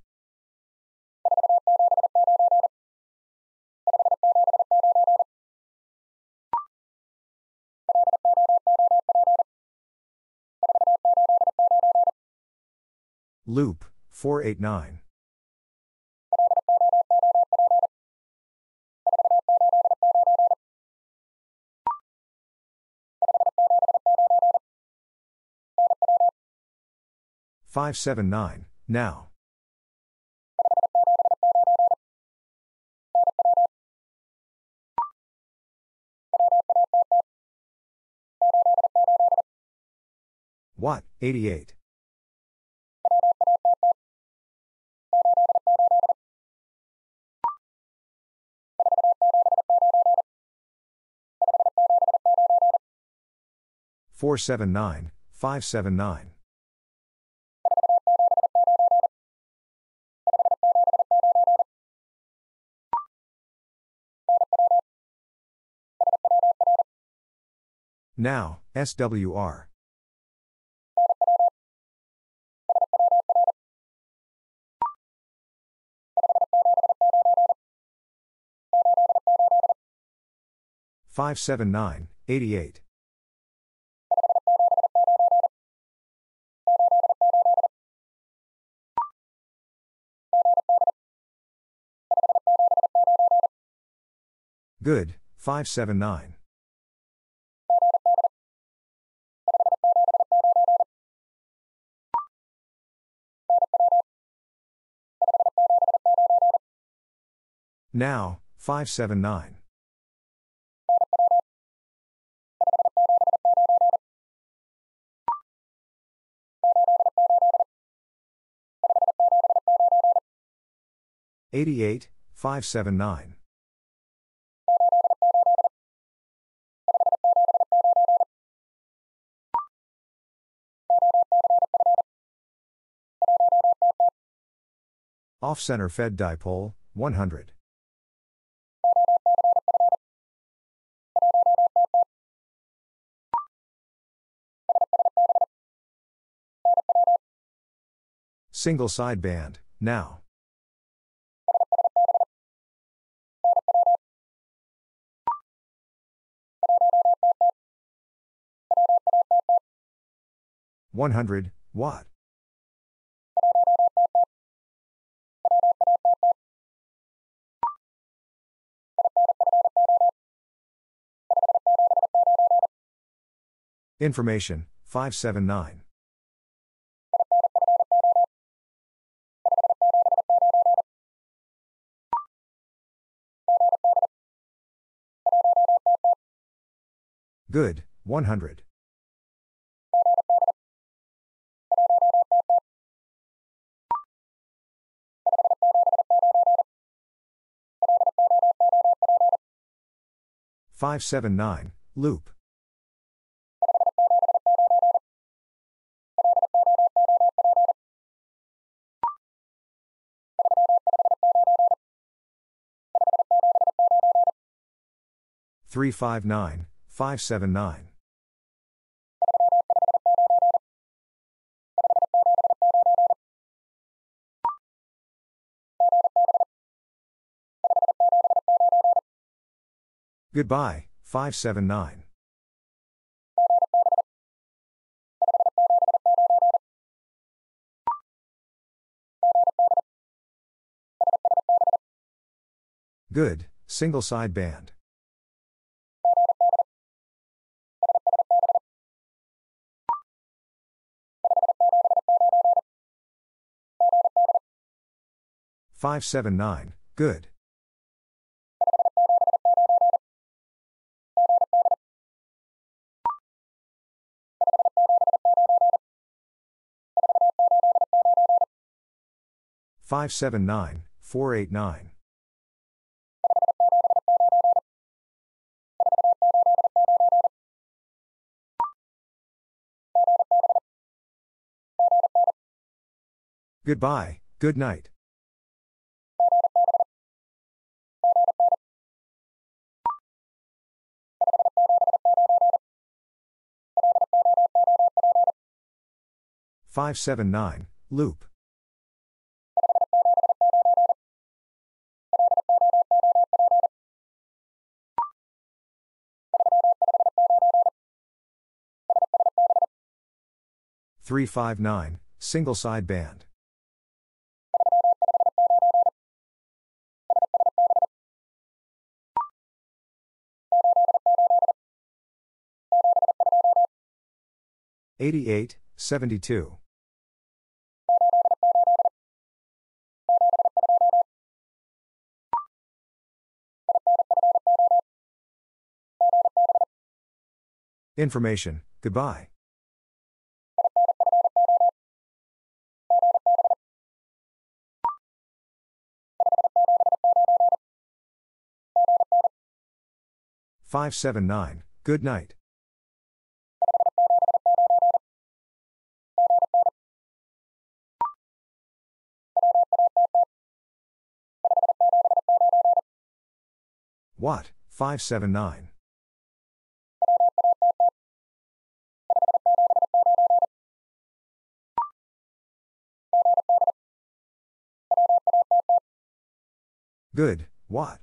Loop, four eighty-nine. five seventy-nine, now. Watt, eighty-eight. four seventy-nine, five seventy-nine. Now, S W R. five seventy-nine, eighty-eight. Good, five seventy-nine. Now, five seventy-nine. eighty-eight, five seventy-nine. Off-center fed dipole, one hundred. Single sideband, now. one hundred, watt. Information, five seventy-nine. Good, one hundred. five seventy-nine, loop. three fifty-nine, five seventy-nine. Goodbye, five seven nine. Good, single side band. five seven nine, good. five seven nine, four eight nine. Goodbye, good night. five seven nine, loop. three five nine, single side band. eighty-eight, seventy-two. Information, goodbye. five seven nine, good night. Watt, five seven nine. Good, Watt.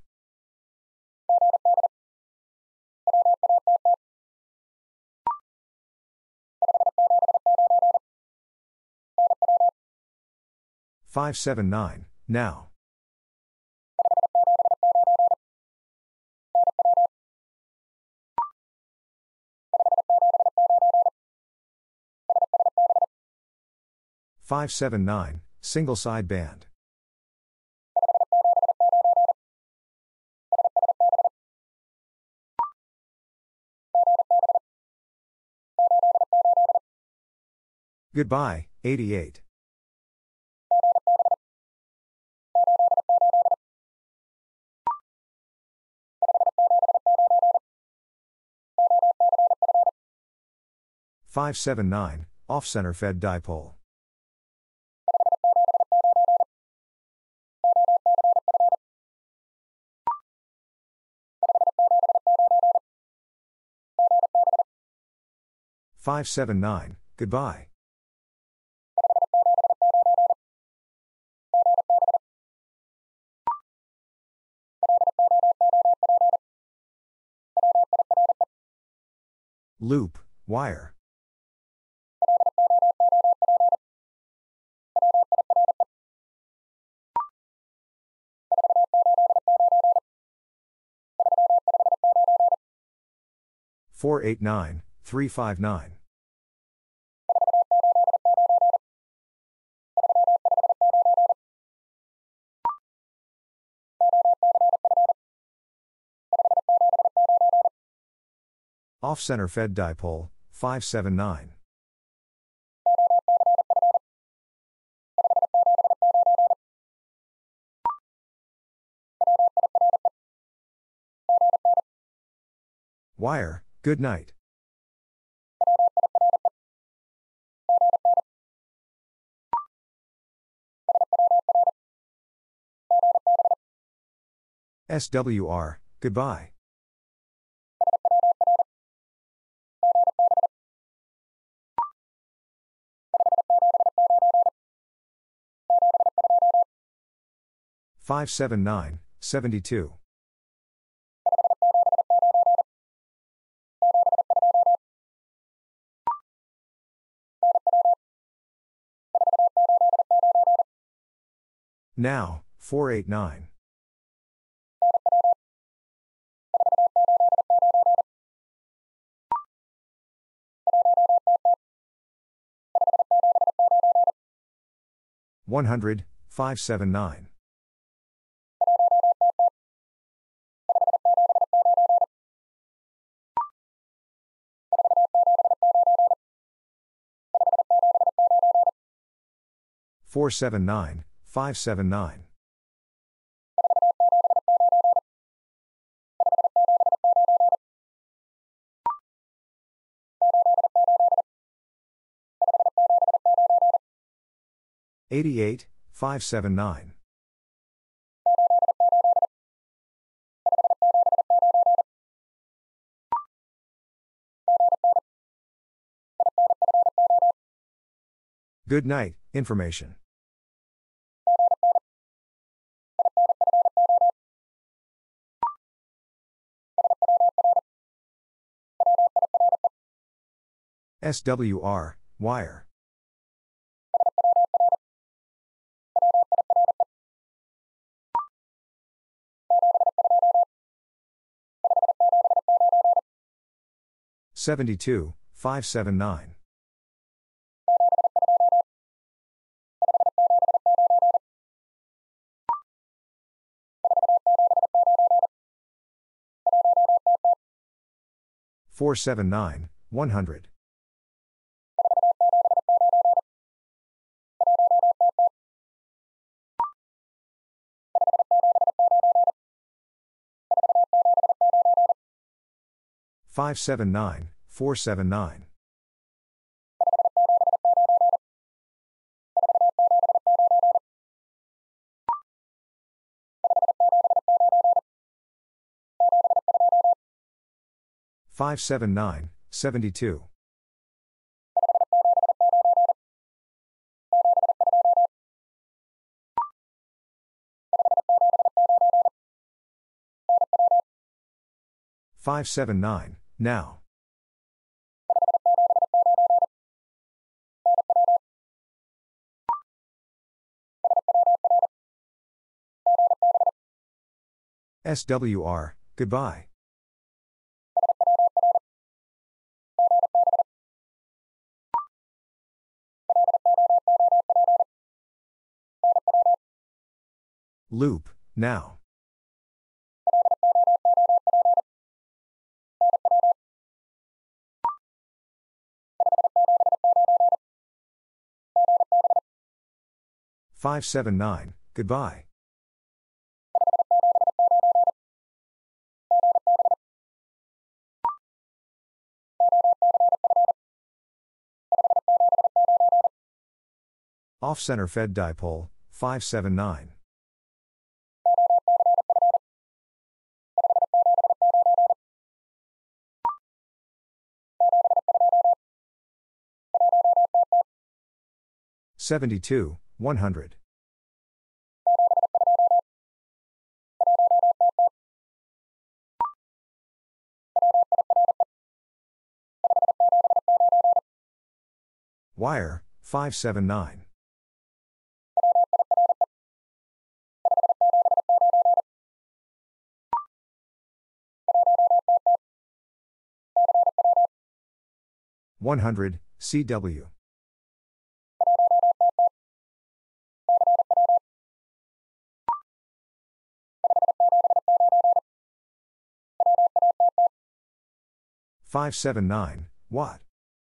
five seven nine, now. five seven nine, single side band. Goodbye, eighty-eight. five seven nine, off-center fed dipole. five seven nine, goodbye. Loop, wire. four eight nine, three five nine. Off-center fed dipole, five seven nine. Wire, good night. S W R, goodbye. five seven nine, seventy-two. Now, four eight nine. one hundred, five seven nine. four seven nine, five seven nine. eighty-eight, five seven nine. Good night, information. S W R, wire. seventy-two, five seven nine. four seven nine, one hundred. five seven nine, four seven nine. five seven nine, seventy-two. five seven nine, now. S W R, goodbye. Loop, now. five seven nine, goodbye. Off-center fed dipole, five seven nine. seventy-two, one hundred. Wire, five seven nine. one hundred, C W. five seven nine, Watt.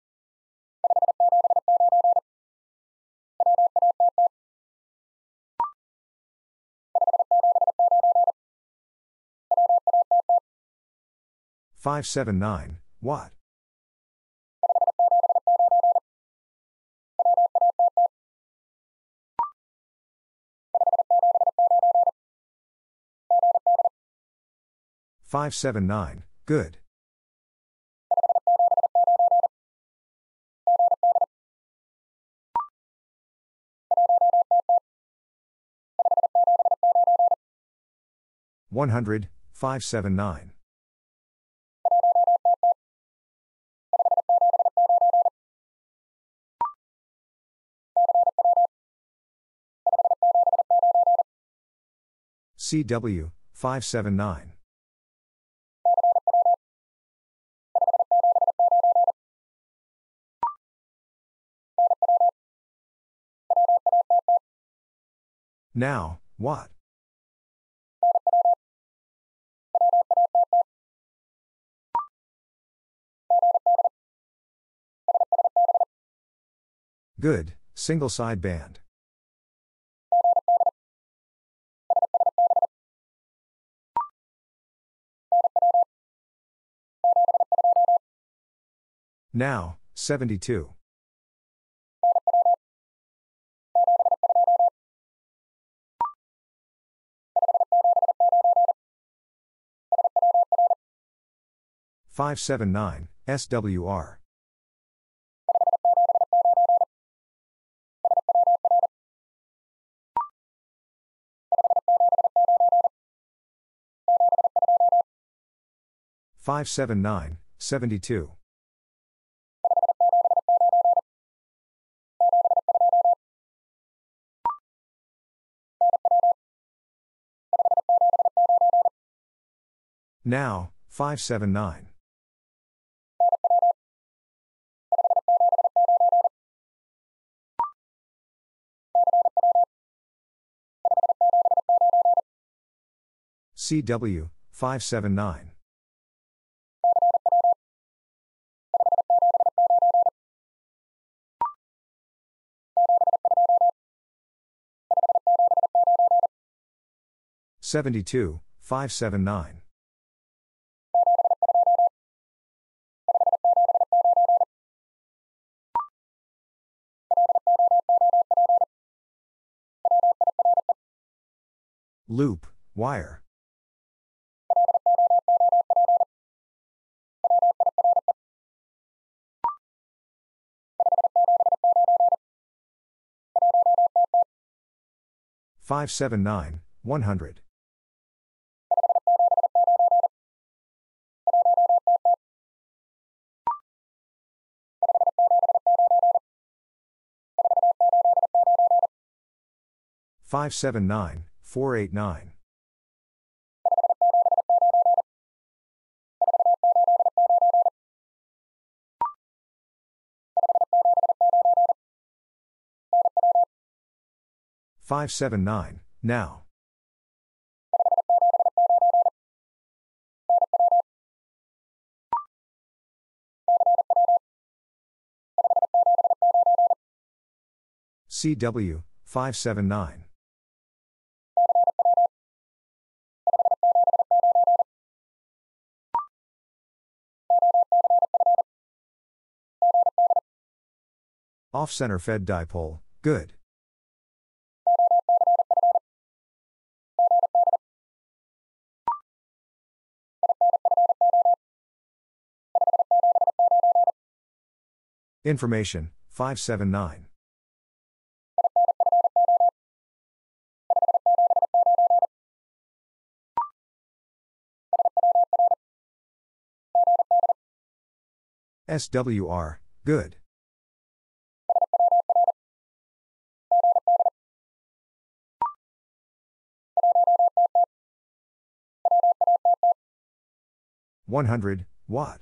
five seven nine, Watt. five seven nine, good. one hundred, five seven nine. C W, five seven nine. Now, what? Good, single side band. Now, seventy-two. five seven nine, S W R. five seven nine, seventy-two. Now, five seven nine. C W, five seven nine. seventy-two, five seven nine. Loop, wire. five seven nine, one hundred. five seven nine, four eight nine. five seven nine, now. C W, five seven nine. Off-center fed dipole, good. Information, five seven nine. S W R, good. one hundred, watt.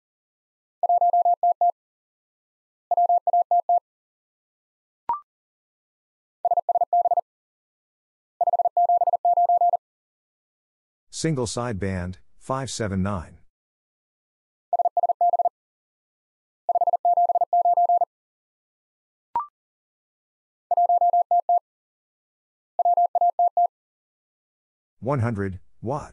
Single side band, five seven nine. one hundred, watt.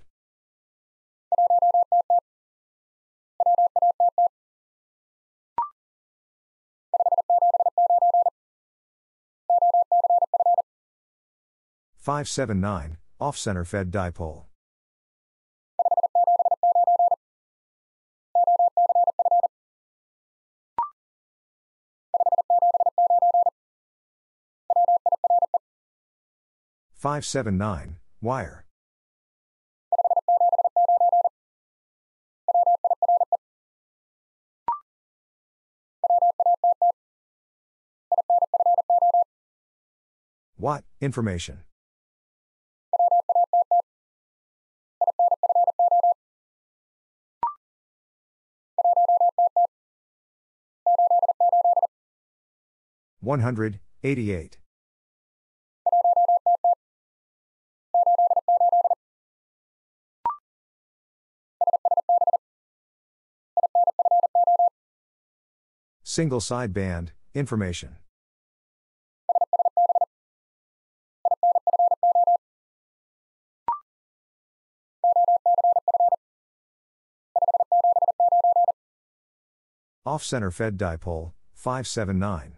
five seven nine, off-center fed dipole. five seven nine, wire. Watt, information. one hundred eighty-eight. Single sideband, information. Off-center fed dipole, five seven nine.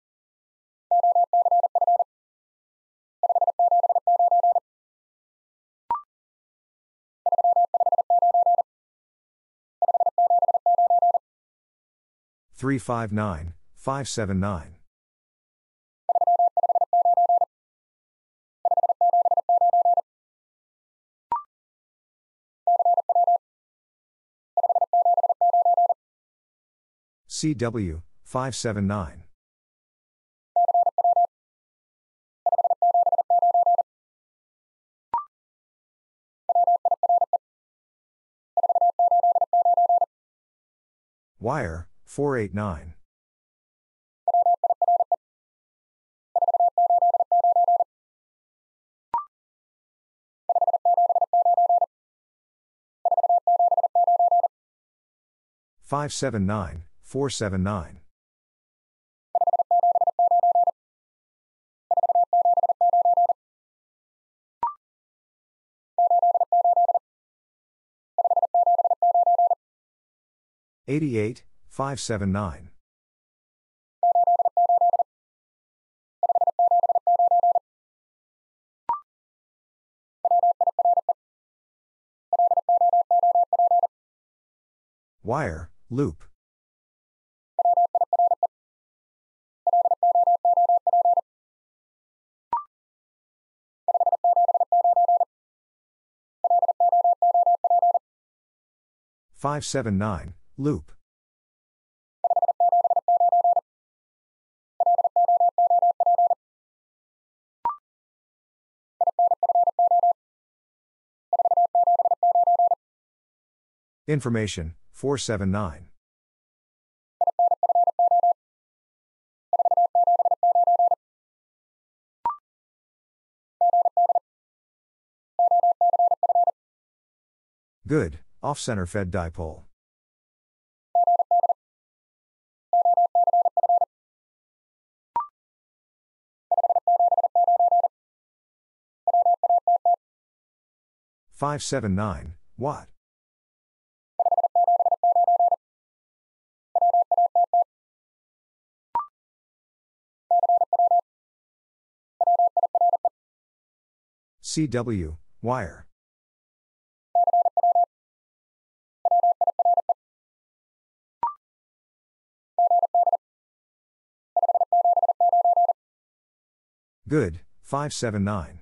three five nine, five seven nine. C W, five seven nine. Wire, four eight nine. five seven nine, four seven nine. eighty-eight, five seven nine. Wire, loop. five seven nine, loop. Information, four seven nine. Good, off-center fed dipole. five seven nine, watt. C W, wire. Good, five seven nine.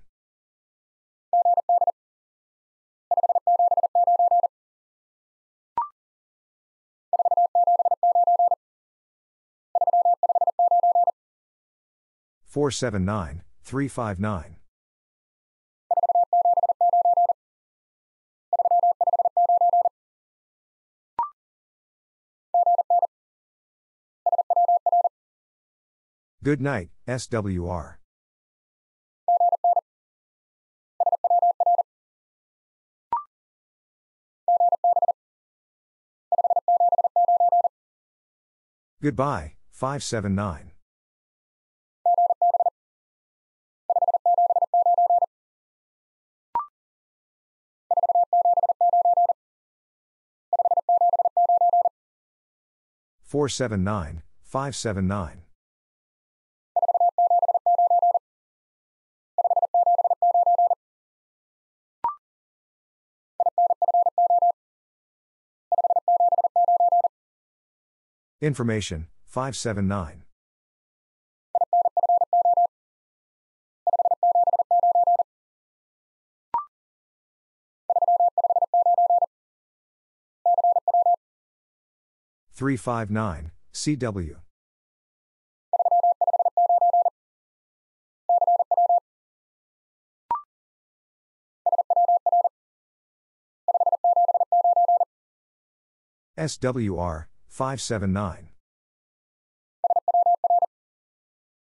four seven nine, three five nine. Good night, S W R. Goodbye, five seven nine. four seven nine, five seven nine. Information, five seven nine. three five nine, C W. S W R, five seven nine.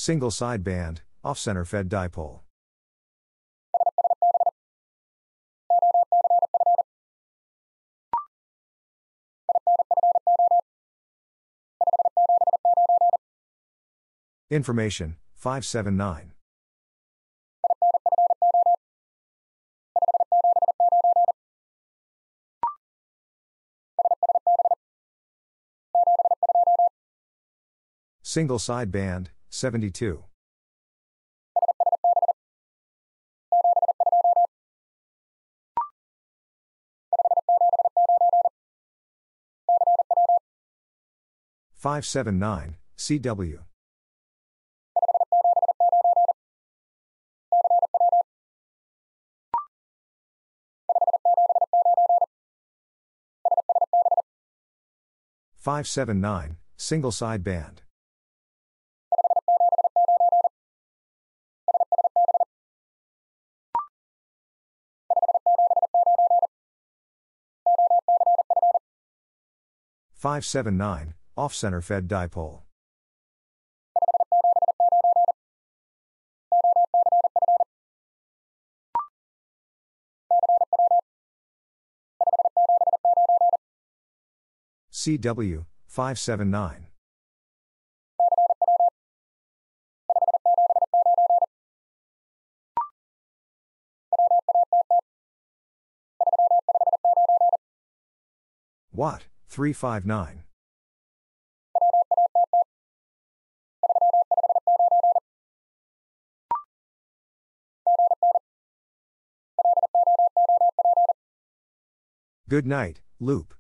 Single sideband, off-center fed dipole. Information, five seven nine. Single sideband, seventy-two. five seven nine, C W. five seven nine, single sideband. five seven nine, off-center fed dipole. C W, five seven nine. Watt, three five nine. Good night, loop.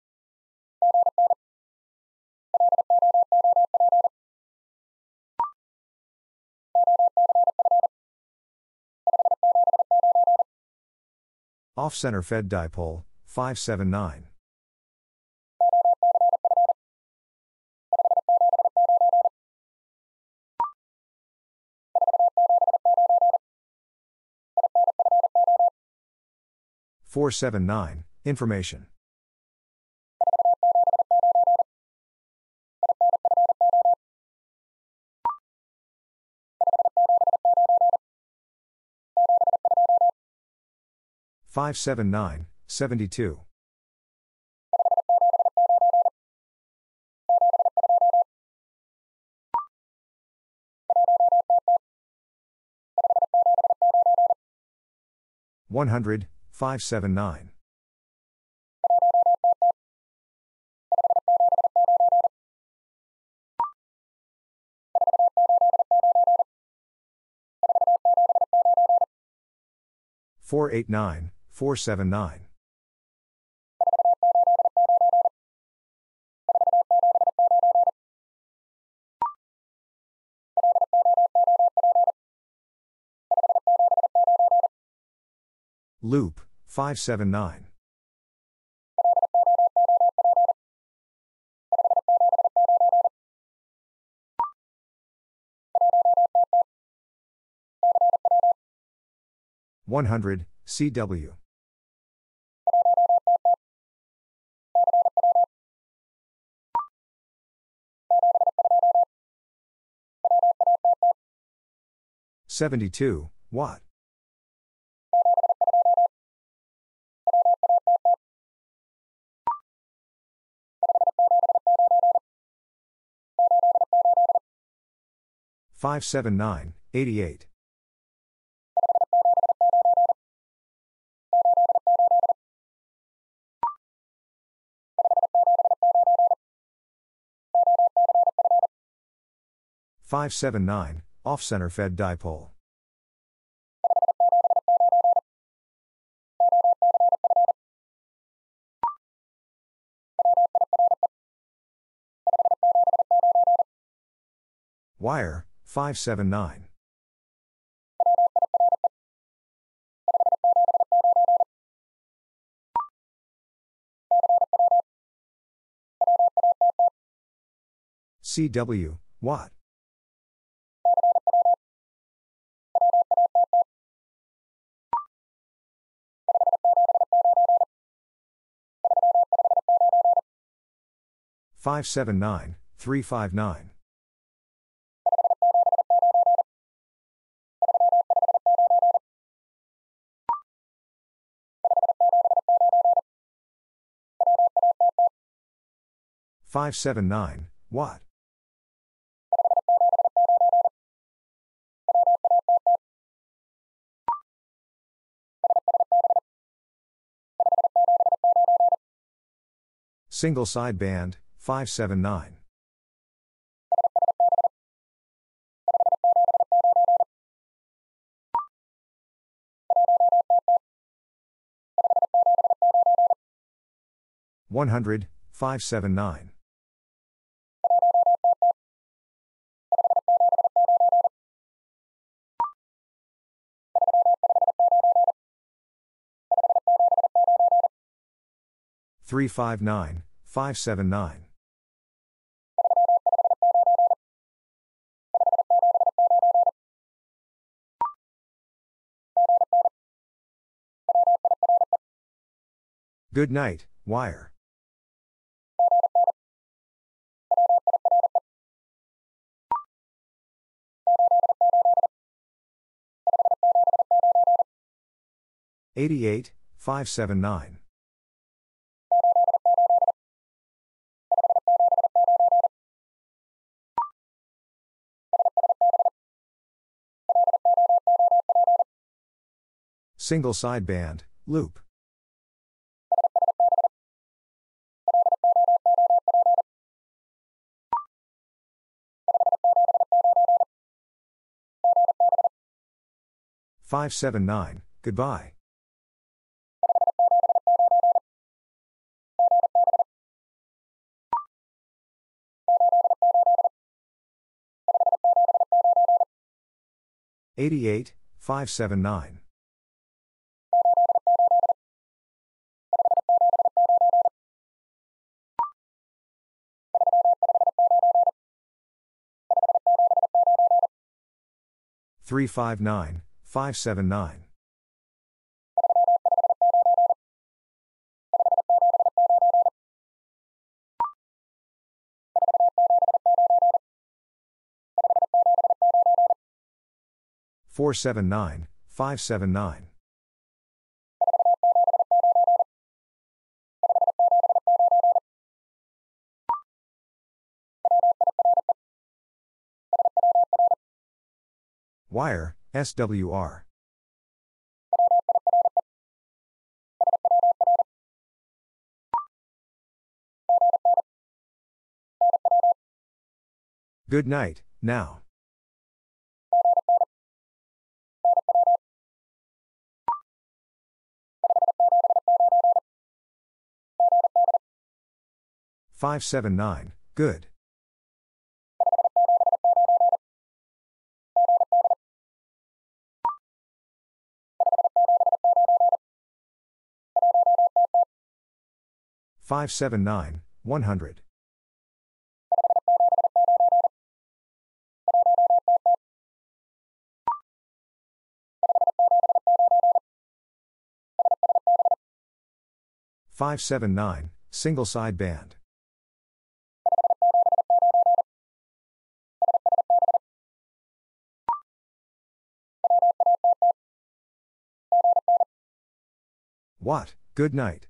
Off-center fed dipole, five seven nine. four seven nine, information. five seven nine, seventy-two. one hundred, five seven nine. four eight nine, four seven nine. Loop, five seven nine. one hundred, C W. seventy-two, Watt. five seven nine, eighty-eight. five seven nine, off-center fed dipole. Wire, five seven nine. C W, Watt. five seven nine, three five nine. five seven nine, watt. Single sideband, five seven nine. one hundred, five seven nine. three five nine, five seven nine. Good night, wire. eighty-eight, five seven nine. Single sideband, loop. five seven nine, goodbye. eighty-eight, five seven nine. three five nine, five seven nine. four seven nine, five seven nine. Wire, S W R. Good night, now. five seven nine, good. five seven nine, one hundred. five seven nine, single sideband. Watt, good night.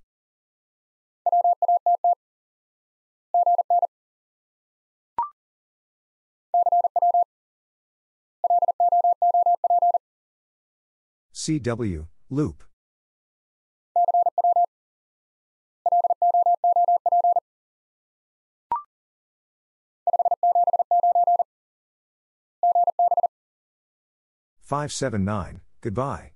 C W, loop. five seven nine, goodbye.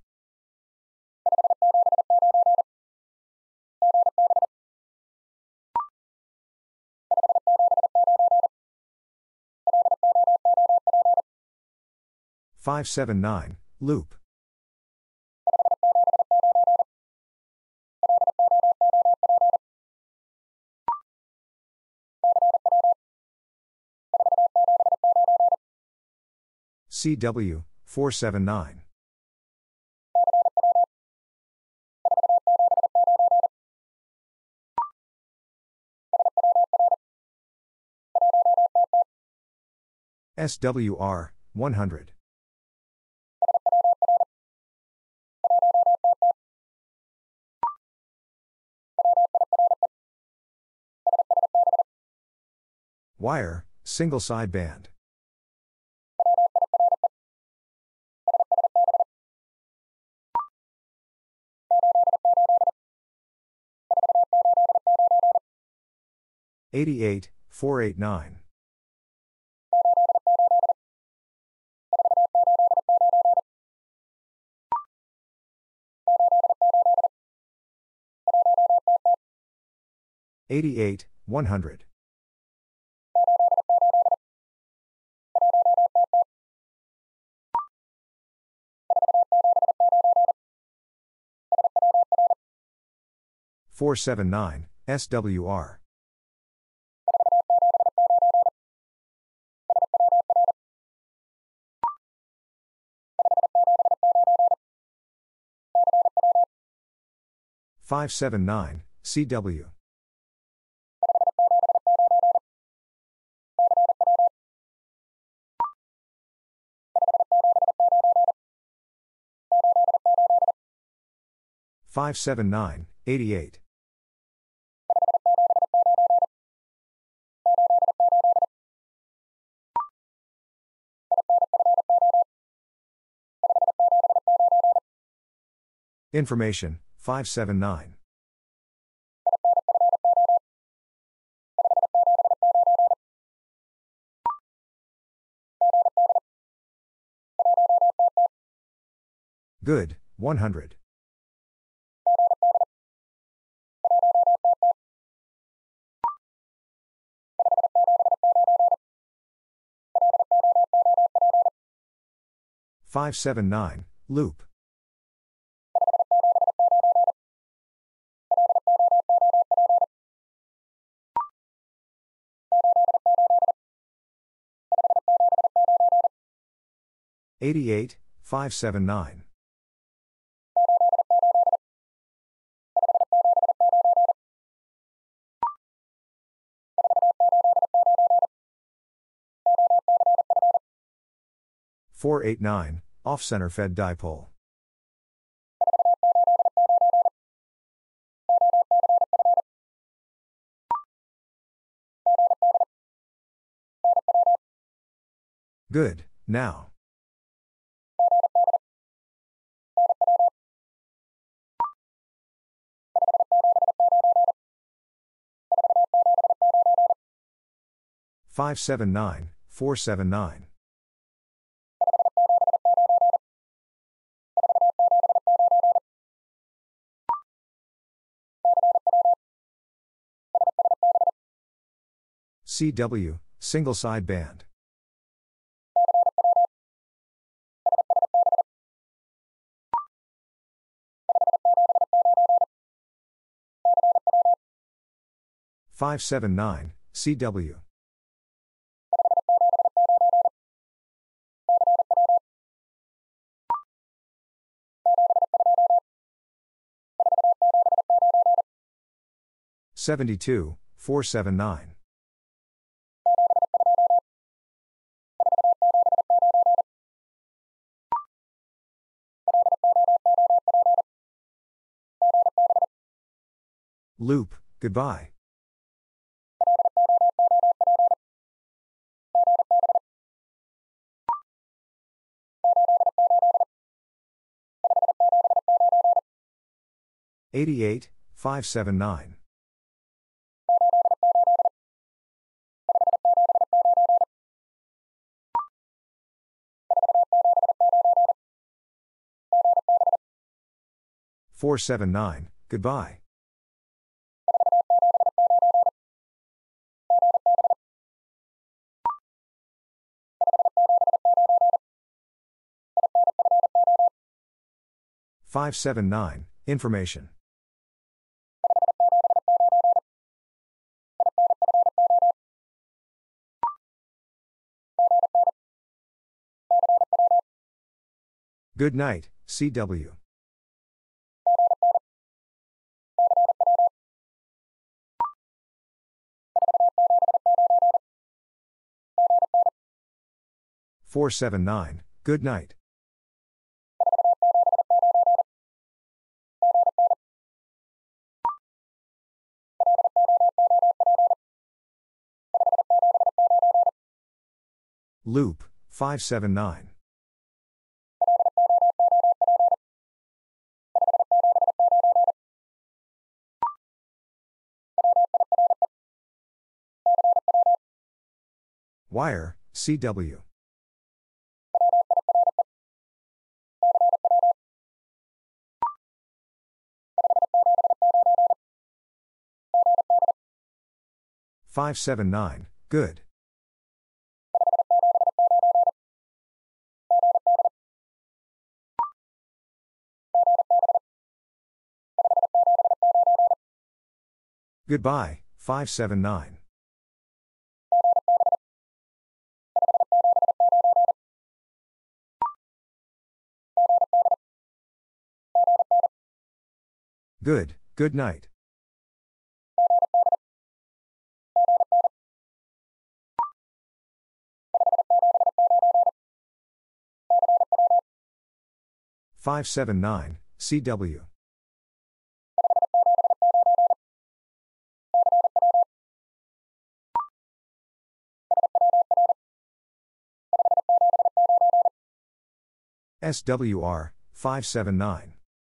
five seven nine, loop. C W, four seven nine. S W R, one hundred. Wire, single sideband. eighty-eight, four eighty-nine. eighty-eight, one hundred. four seventy-nine, S W R. five seventy-nine, C W. five seventy-nine, eighty-eight. Information, five seventy-nine. Good, one hundred. five seventy-nine, loop. eighty-eight, five seventy-nine. four eighty-nine, off-center fed dipole. Good, now. five seventy-nine, four seventy-nine. C W, single sideband. five seventy-nine, C W. seventy-two, four seventy-nine. Loop, goodbye. eighty-eight, five seventy-nine. four seventy-nine, goodbye. five seventy-nine, information. Good night, C W. four seventy-nine, good night. Loop, five seven nine. Wire, C W. five seven nine, good. Goodbye, five seven nine. Good, good night. five seven nine, C W. S W R, five seven nine.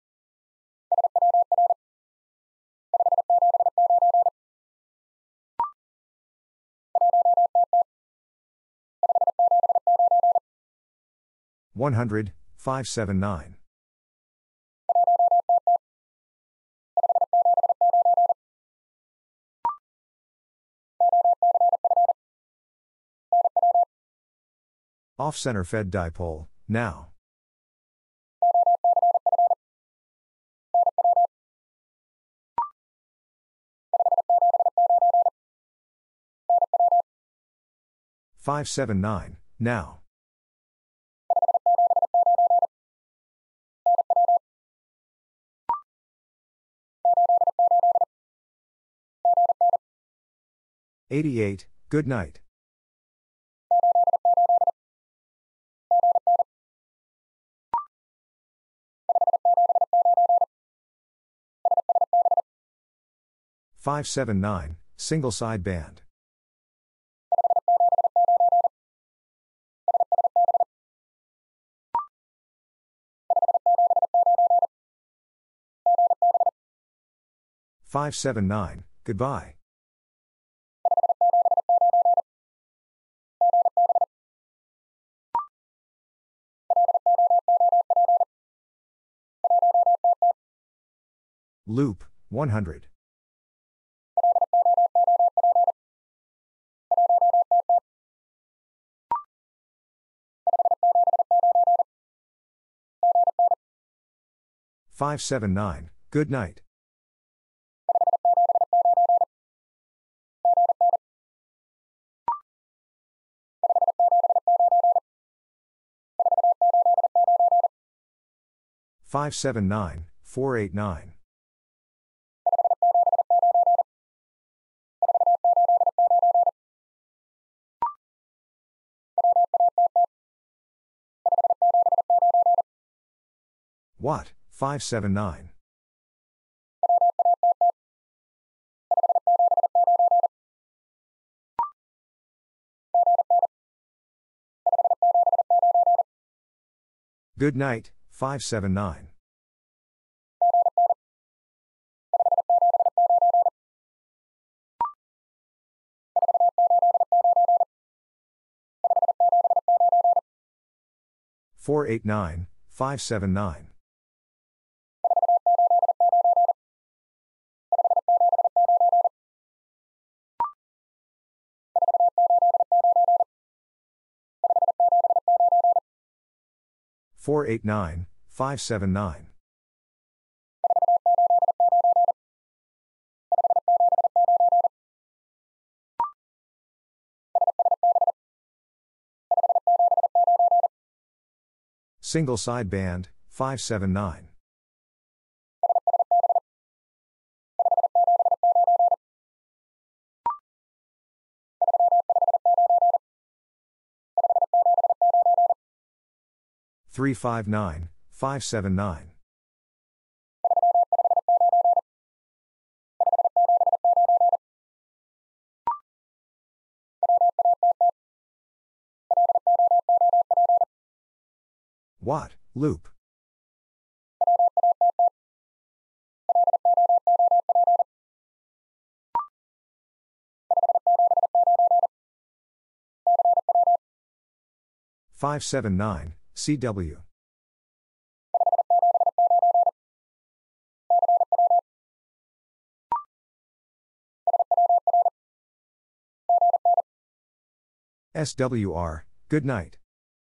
one hundred, five seven nine. Off-center fed dipole, now. five seven nine, now. eighty-eight, good night. five seven nine, single side band. five seven nine, goodbye. Loop, one hundred. five seven nine, good night. five seven nine, four eight nine. Watt, five seven nine. Good night, five seven nine. four eight nine, five seven nine. four eight nine, five seven nine. Single side band, five seven nine. three five nine, five seven nine. Watt, loop. five seven nine, C W. S W R, good night.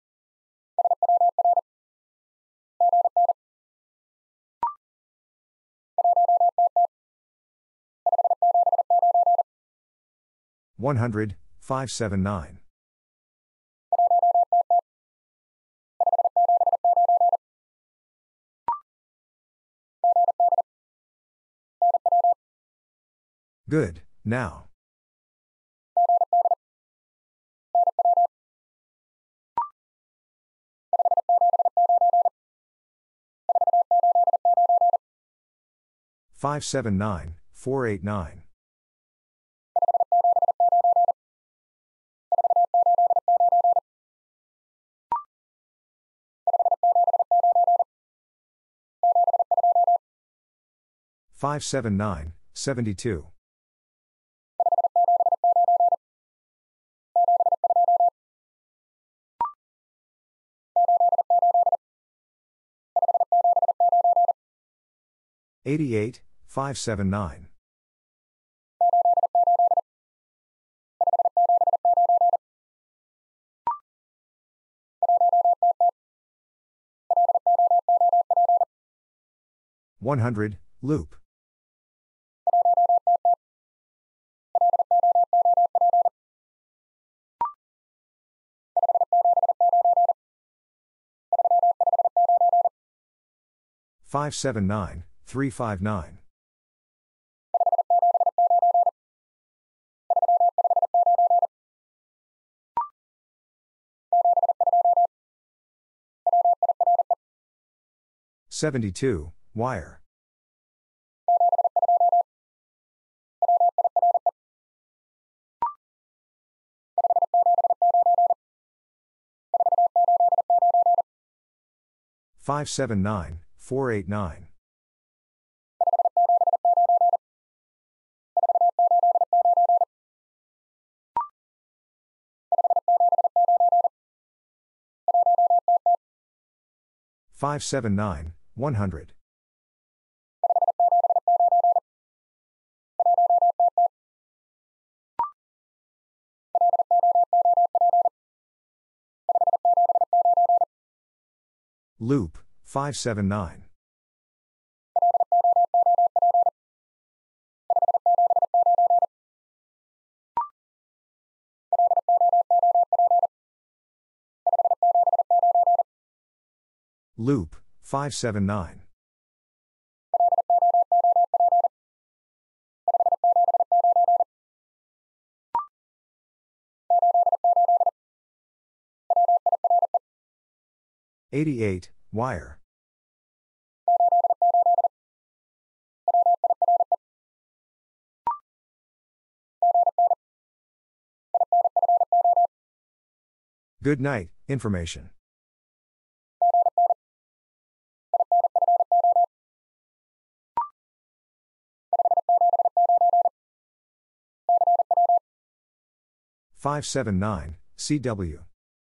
one hundred, five seven nine. Good, now. five seven nine, four eight nine. five seven nine, seventy-two. eighty-eight, five seven nine. one hundred, loop. five seven nine, three five nine. seventy-two, wire. five seven nine, four eight nine. five seven nine, one hundred. Loop, five seven nine. Loop, five seven nine. eighty-eight, wire. Good night, information. five seven nine, C W.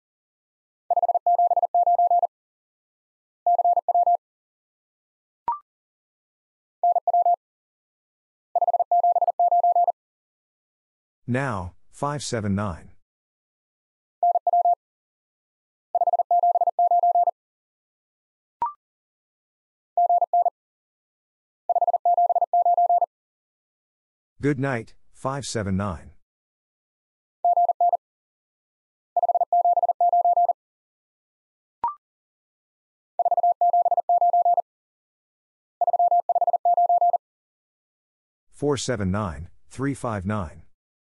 Now, five seven nine. Good night, five seven nine. four seven nine, three five nine.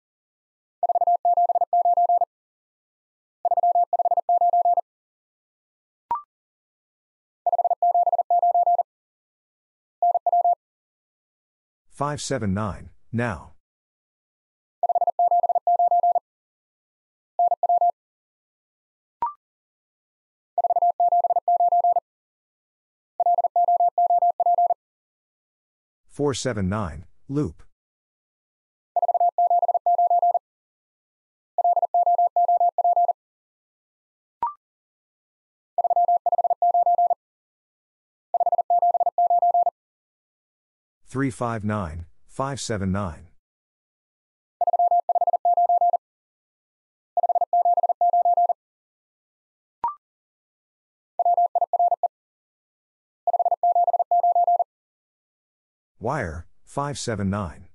five seven nine, now. four seven nine, loop. three five nine, five seven nine. Wire, five seven nine.